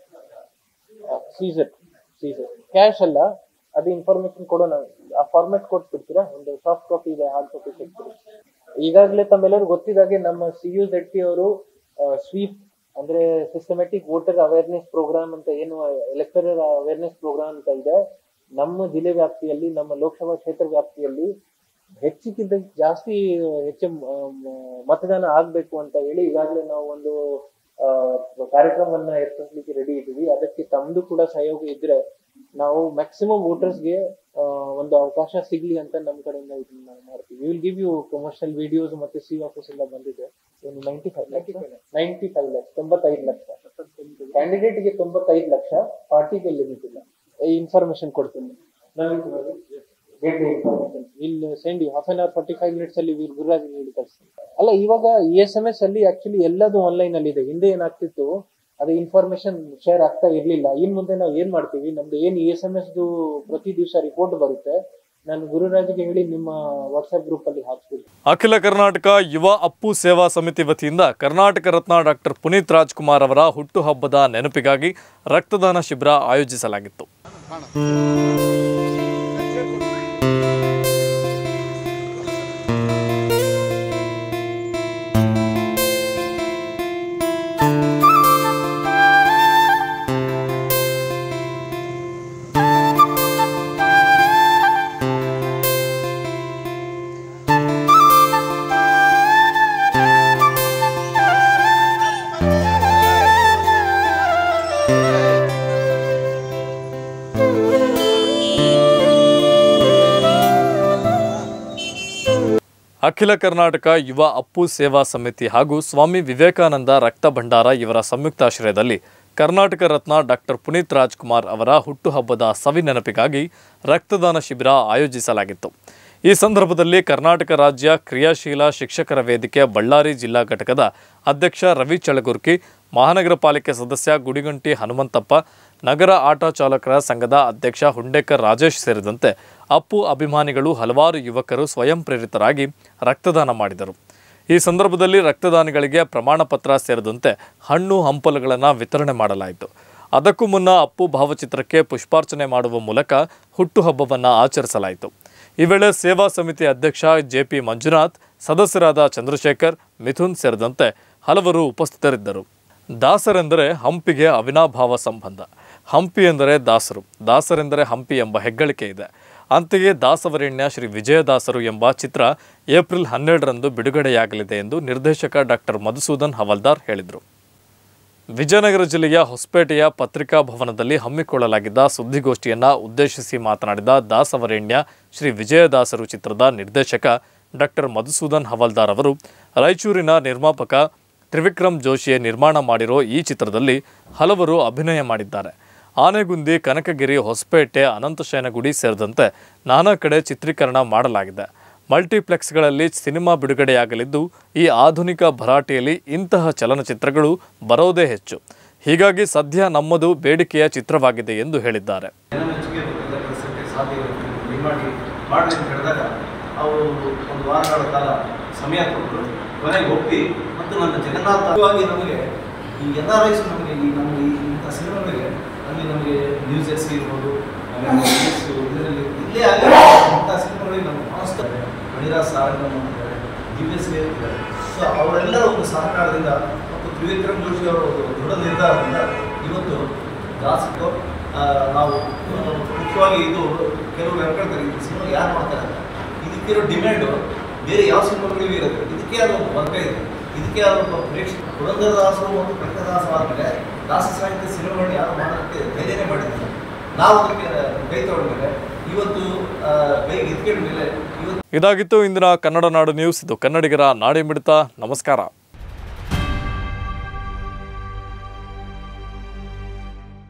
seizure seizure cash ಅಲ್ಲ. ಅದು ಇನ್ಫಾರ್ಮೇಶನ್ ಕೊಡೋಣ, ಆ ಫಾರ್ಮೆಟ್ ಕೊಟ್ಬಿಡ್ತೀರಾ, ಒಂದು ಸಾಫ್ಟ್ ಕಾಪಿ ಇದೆ, ಹಾರ್ಡ್ ಕಾಪಿ ಕೊಡ್ತೀರಾ. ಈಗಾಗಲೇ ತಮ್ಮೆಲ್ಲರೂ ಗೊತ್ತಿದ್ದಾಗೆ ನಮ್ಮ ಸಿ ಯು ಜೆಡ್ ಪಿ ಅವರು ಸ್ವೀಪ್ ಅಂದ್ರೆ ಸಿಸ್ಟಮ್ಯಾಟಿಕ್ ವೋಟರ್ ಅವೇರ್ನೆಸ್ ಪ್ರೋಗ್ರಾಮ್ ಅಂತ ಏನು ಎಲೆಕ್ಟರಲ್ ಅವೇರ್ನೆಸ್ ಪ್ರೋಗ್ರಾಮ್ ಅಂತ ಇದೆ ನಮ್ಮ ಜಿಲ್ಲೆ ವ್ಯಾಪ್ತಿಯಲ್ಲಿ, ನಮ್ಮ ಲೋಕಸಭಾ ಕ್ಷೇತ್ರ ವ್ಯಾಪ್ತಿಯಲ್ಲಿ ಹೆಚ್ಚಿಗಿಂತ ಜಾಸ್ತಿ ಹೆಚ್ಚು ಮತದಾನ ಆಗ್ಬೇಕು ಅಂತ ಹೇಳಿ ಈಗಾಗಲೇ ನಾವು ಒಂದು ಕಾರ್ಯಕ್ರಮವನ್ನ ಏರ್ಪಡಿಸಲಿಕ್ಕೆ ರೆಡಿ ಇದ್ದೀವಿ. ಅದಕ್ಕೆ ತಮ್ಮದು ಕೂಡ ಸಹಯೋಗ ಇದ್ರೆ ನಾವು ಮ್ಯಾಕ್ಸಿಮಮ್ ವೋಟರ್ಸ್ಗೆ ಒಂದು ಅವಕಾಶ ಸಿಗ್ಲಿ ಅಂತ ನಮ್ಮ ಕಡೆಯಿಂದ ಇದನ್ನ ಮಾಡ್ತೀವಿ. Will give you commercial videos ಮತ್ತೆ ಸಿ ಆಫೀಸ್ ಎಲ್ಲ ಬಂದಿದೆ. Ninety five ninety five lakhs ತೊಂಬತ್ತೈದು ಲಕ್ಷ ಕ್ಯಾಂಡಿಡೇಟ್ಗೆ ತೊಂಬತ್ತೈದು ಲಕ್ಷ, ಪಾರ್ಟಿಗೆ ಲಿಮಿಟ್ ಇಲ್ಲ. ಈ ಇನ್ಫಾರ್ಮೇಶನ್ ಕೊಡ್ತೀನಿ. ಇಲ್ಲಿ send half an hour forty five minutes ಅಲ್ಲಿ ಗುರುರಾಜ್ ಹೇಳಿ ಕಳಿಸ್ತೀನಿ. ಅಲ್ಲ, ಇವಾಗ ಇ ಎಸ್ ಎಂ ಎಸ್ ಅಲ್ಲಿ ಆಕ್ಚುಲಿ ಎಲ್ಲದು ಆನ್ಲೈನ್ ಅಲ್ಲಿ ಇದೆ. ಹಿಂದೆ ಏನಾಗ್ತಿತ್ತು ಅದು ಇನ್ಫಾರ್ಮೇಶನ್ ಶೇರ್ ಆಗ್ತಾ ಇರ್ಲಿಲ್ಲ. ಇನ್ ಮುಂದೆ ನಾವು ಏನ್ ಮಾಡ್ತೀವಿ, ನಮ್ದು ಏನ್ ಇ ಎಸ್ ಎಂ ಎಸ್ ಪ್ರತಿ ದಿವಸ ರಿಪೋರ್ಟ್ ಬರುತ್ತೆ, ನಾನು ಗುರುರಾಜ್ಗೆ ಹೇಳಿ ನಿಮ್ಮ ವಾಟ್ಸ್ಆಪ್ ಗ್ರೂಪ್ ಅಲ್ಲಿ ಹಾಕ್ಸ್ಬಿಡಿ. ಅಖಿಲ ಕರ್ನಾಟಕ ಯುವ ಅಪ್ಪು ಸೇವಾ ಸಮಿತಿ ವತಿಯಿಂದ ಕರ್ನಾಟಕ ರತ್ನ ಡಾಕ್ಟರ್ ಪುನೀತ್ ರಾಜ್ಕುಮಾರ್ ಅವರ ಹುಟ್ಟುಹಬ್ಬದ ನೆನಪಿಗಾಗಿ ರಕ್ತದಾನ ಶಿಬಿರ ಆಯೋಜಿಸಲಾಗಿತ್ತು. ಅಖಿಲ ಕರ್ನಾಟಕ ಯುವ ಅಪ್ಪು ಸೇವಾ ಸಮಿತಿ ಹಾಗೂ ಸ್ವಾಮಿ ವಿವೇಕಾನಂದ ರಕ್ತ ಭಂಡಾರ ಇವರ ಸಂಯುಕ್ತಾಶ್ರಯದಲ್ಲಿ ಕರ್ನಾಟಕ ರತ್ನ ಡಾಕ್ಟರ್ ಪುನೀತ್ ರಾಜ್ಕುಮಾರ್ ಅವರ ಹುಟ್ಟುಹಬ್ಬದ ಸವಿ ನೆನಪಿಗಾಗಿ ರಕ್ತದಾನ ಶಿಬಿರ ಆಯೋಜಿಸಲಾಗಿತ್ತು. ಈ ಸಂದರ್ಭದಲ್ಲಿ ಕರ್ನಾಟಕ ರಾಜ್ಯ ಕ್ರಿಯಾಶೀಲ ಶಿಕ್ಷಕರ ವೇದಿಕೆ ಬಳ್ಳಾರಿ ಜಿಲ್ಲಾ ಘಟಕದ ಅಧ್ಯಕ್ಷ ರವಿ ಚಳಗುರ್ಕಿ, ಮಹಾನಗರ ಪಾಲಿಕೆ ಸದಸ್ಯ ಗುಡಿಗಂಟಿ ಹನುಮಂತಪ್ಪ, ನಗರ ಆಟೋ ಚಾಲಕರ ಸಂಘದ ಅಧ್ಯಕ್ಷ ಹುಂಡೇಕರ್ ರಾಜೇಶ್ ಸೇರಿದಂತೆ ಅಪ್ಪು ಅಭಿಮಾನಿಗಳು ಹಲವಾರು ಯುವಕರು ಸ್ವಯಂ ಪ್ರೇರಿತರಾಗಿ ರಕ್ತದಾನ ಮಾಡಿದರು. ಈ ಸಂದರ್ಭದಲ್ಲಿ ರಕ್ತದಾನಿಗಳಿಗೆ ಪ್ರಮಾಣ ಪತ್ರ ಸೇರಿದಂತೆ ಹಣ್ಣು ಹಂಪಲುಗಳನ್ನು ವಿತರಣೆ ಮಾಡಲಾಯಿತು. ಅದಕ್ಕೂ ಮುನ್ನ ಅಪ್ಪು ಭಾವಚಿತ್ರಕ್ಕೆ ಪುಷ್ಪಾರ್ಚನೆ ಮಾಡುವ ಮೂಲಕ ಹುಟ್ಟುಹಬ್ಬವನ್ನು ಆಚರಿಸಲಾಯಿತು. ಈ ವೇಳೆ ಸೇವಾ ಸಮಿತಿ ಅಧ್ಯಕ್ಷ ಜೆ ಪಿ ಮಂಜುನಾಥ್, ಸದಸ್ಯರಾದ ಚಂದ್ರಶೇಖರ್, ಮಿಥುನ್ ಸೇರಿದಂತೆ ಹಲವರು ಉಪಸ್ಥಿತರಿದ್ದರು. ದಾಸರೆಂದರೆ ಹಂಪಿಗೆ ಅವಿನಾಭಾವ ಸಂಬಂಧ. ಹಂಪಿ ಎಂದರೆ ದಾಸರು, ದಾಸರೆಂದರೆ ಹಂಪಿ ಎಂಬ ಹೆಗ್ಗಳಿಕೆ ಇದೆ. ಅಂತೆಯೇ ದಾಸವರೇಣ್ಯ ಶ್ರೀ ವಿಜಯದಾಸರು ಎಂಬ ಚಿತ್ರ ಏಪ್ರಿಲ್ ಹನ್ನೆರಡರಂದು ಬಿಡುಗಡೆಯಾಗಲಿದೆ ಎಂದು ನಿರ್ದೇಶಕ ಡಾಕ್ಟರ್ ಮಧುಸೂದನ್ ಹವಲ್ದಾರ್ ಹೇಳಿದರು. ವಿಜಯನಗರ ಜಿಲ್ಲೆಯ ಹೊಸಪೇಟೆಯ ಪತ್ರಿಕಾ ಭವನದಲ್ಲಿ ಹಮ್ಮಿಕೊಳ್ಳಲಾಗಿದ್ದ ಸುದ್ದಿಗೋಷ್ಠಿಯನ್ನು ಉದ್ದೇಶಿಸಿ ಮಾತನಾಡಿದ ದಾಸವರೇಣ್ಯ ಶ್ರೀ ವಿಜಯದಾಸರು ಚಿತ್ರದ ನಿರ್ದೇಶಕ ಡಾಕ್ಟರ್ ಮಧುಸೂದನ್ ಹವಾಲ್ದಾರ್ ಅವರು ರಾಯಚೂರಿನ ನಿರ್ಮಾಪಕ ತ್ರಿವಿಕ್ರಮ್ ಜೋಶಿ ನಿರ್ಮಾಣ ಮಾಡಿರೋ ಈ ಚಿತ್ರದಲ್ಲಿ ಹಲವರು ಅಭಿನಯ ಮಾಡಿದ್ದಾರೆ. ಆನೆಗುಂದಿ, ಕನಕಗಿರಿ, ಹೊಸಪೇಟೆ, ಅನಂತಶಯನಗುಡಿ ಸೇರಿದಂತೆ ನಾನಾ ಕಡೆ ಚಿತ್ರೀಕರಣ ಮಾಡಲಾಗಿದೆ. ಮಲ್ಟಿಪ್ಲೆಕ್ಸ್ಗಳಲ್ಲಿ ಸಿನಿಮಾ ಬಿಡುಗಡೆಯಾಗಲಿದ್ದು ಈ ಆಧುನಿಕ ಭರಾಟೆಯಲ್ಲಿ ಇಂತಹ ಚಲನಚಿತ್ರಗಳು ಬರೋದೇ ಹೆಚ್ಚು. ಹೀಗಾಗಿ ಸದ್ಯ ನಮ್ಮದು ಬೇಡಿಕೆಯ ಚಿತ್ರವಾಗಿದೆ ಎಂದು ಹೇಳಿದ್ದಾರೆ. ಅವರು ಒಂದು ವಾರಗಳ ಕಾಲ ಸಮಯ ಕೊಟ್ಟರು. ಕೊನೆಗೆ ಒಪ್ಪಿ ಮತ್ತು ನನ್ನ ಜಗನ್ನಾಥವಾಗಿ ನಮಗೆ ಈ ಎನ್ ಆರ್ ಐಸ್ ನಮಗೆ ಈ ನಮಗೆ ಇಂಥ ಸಿನಿಮಾಗಳಿಗೆ ಅಲ್ಲಿ ನಮಗೆ ನ್ಯೂಸಸ್ ಇರ್ಬೋದು, ಇದರಲ್ಲಿ ಇಲ್ಲೇ ಆಗಲಿ ಇಂಥ ಸಿನಿಮಾಗಳಿಗೆ ನಮ್ಮ ಮಾಸ್ತಾರೆ ಮಣಿರಾಜ್ ಸಾರಂಗಮ್ ಅಂತಾರೆ, ಡಿ ಎಸ್ ಗೆ ಇರ್ತಾರೆ. ಸೊ ಅವರೆಲ್ಲರ ಒಂದು ಸಹಕಾರದಿಂದ ಮತ್ತು ತ್ರಿವಿಕ್ರಮ್ ಜೋಶಿ ಅವರ ಒಂದು ದೃಢ ನಿರ್ಧಾರದಿಂದ ಇವತ್ತು ಜಾಸ್ತಿ ನಾವು ಮುಖ್ಯವಾಗಿ ಇದು ಕೆಲವರು ಹೇಳ್ತಾರೆ ಈ ಸಿನಿಮಾ ಯಾರು ಮಾಡ್ತಾರೆ ಅಂತ. ಇದಕ್ಕಿರೋ ಡಿಮ್ಯಾಂಡು ಬೇರೆ ಯಾವ ಸಿನಿಮಾಗಳಿಗೂ ಇರುತ್ತೆ. ಇದಕ್ಕೆ ಆದ ಒಂದು ವರ್ಗ ಇದೆ, ಇದಕ್ಕೆ ಆದ ಒಬ್ಬ ಪ್ರೇಕ್ಷಕ. ಪುರಂದರದಾಸರು ಮತ್ತು ಕನಕದಾಸ ಆದಮೇಲೆ ದಾಸ ಸಾಹಿತ್ಯ ಸಿನಿಮಾಗಳು ಯಾರು ಮಾಡೋದಕ್ಕೆ ಧೈರ್ಯನೇ ಮಾಡಿದ್ದಾರೆ. ನಾವು ಅದಕ್ಕೆ ಕೈ ತೊಗೊಂಡ್ಮೇಲೆ ಇವತ್ತು ಕೈಗೆ ಎತ್ಕೊಂಡ ಮೇಲೆ ಇವತ್ತು ಇದಾಗಿತ್ತು ಇಂದಿನ ಕನ್ನಡ ನಾಡು ನ್ಯೂಸ್. ಇದು ಕನ್ನಡಿಗರ ನಾಡಿ ಮಿಡಿತ. ನಮಸ್ಕಾರ.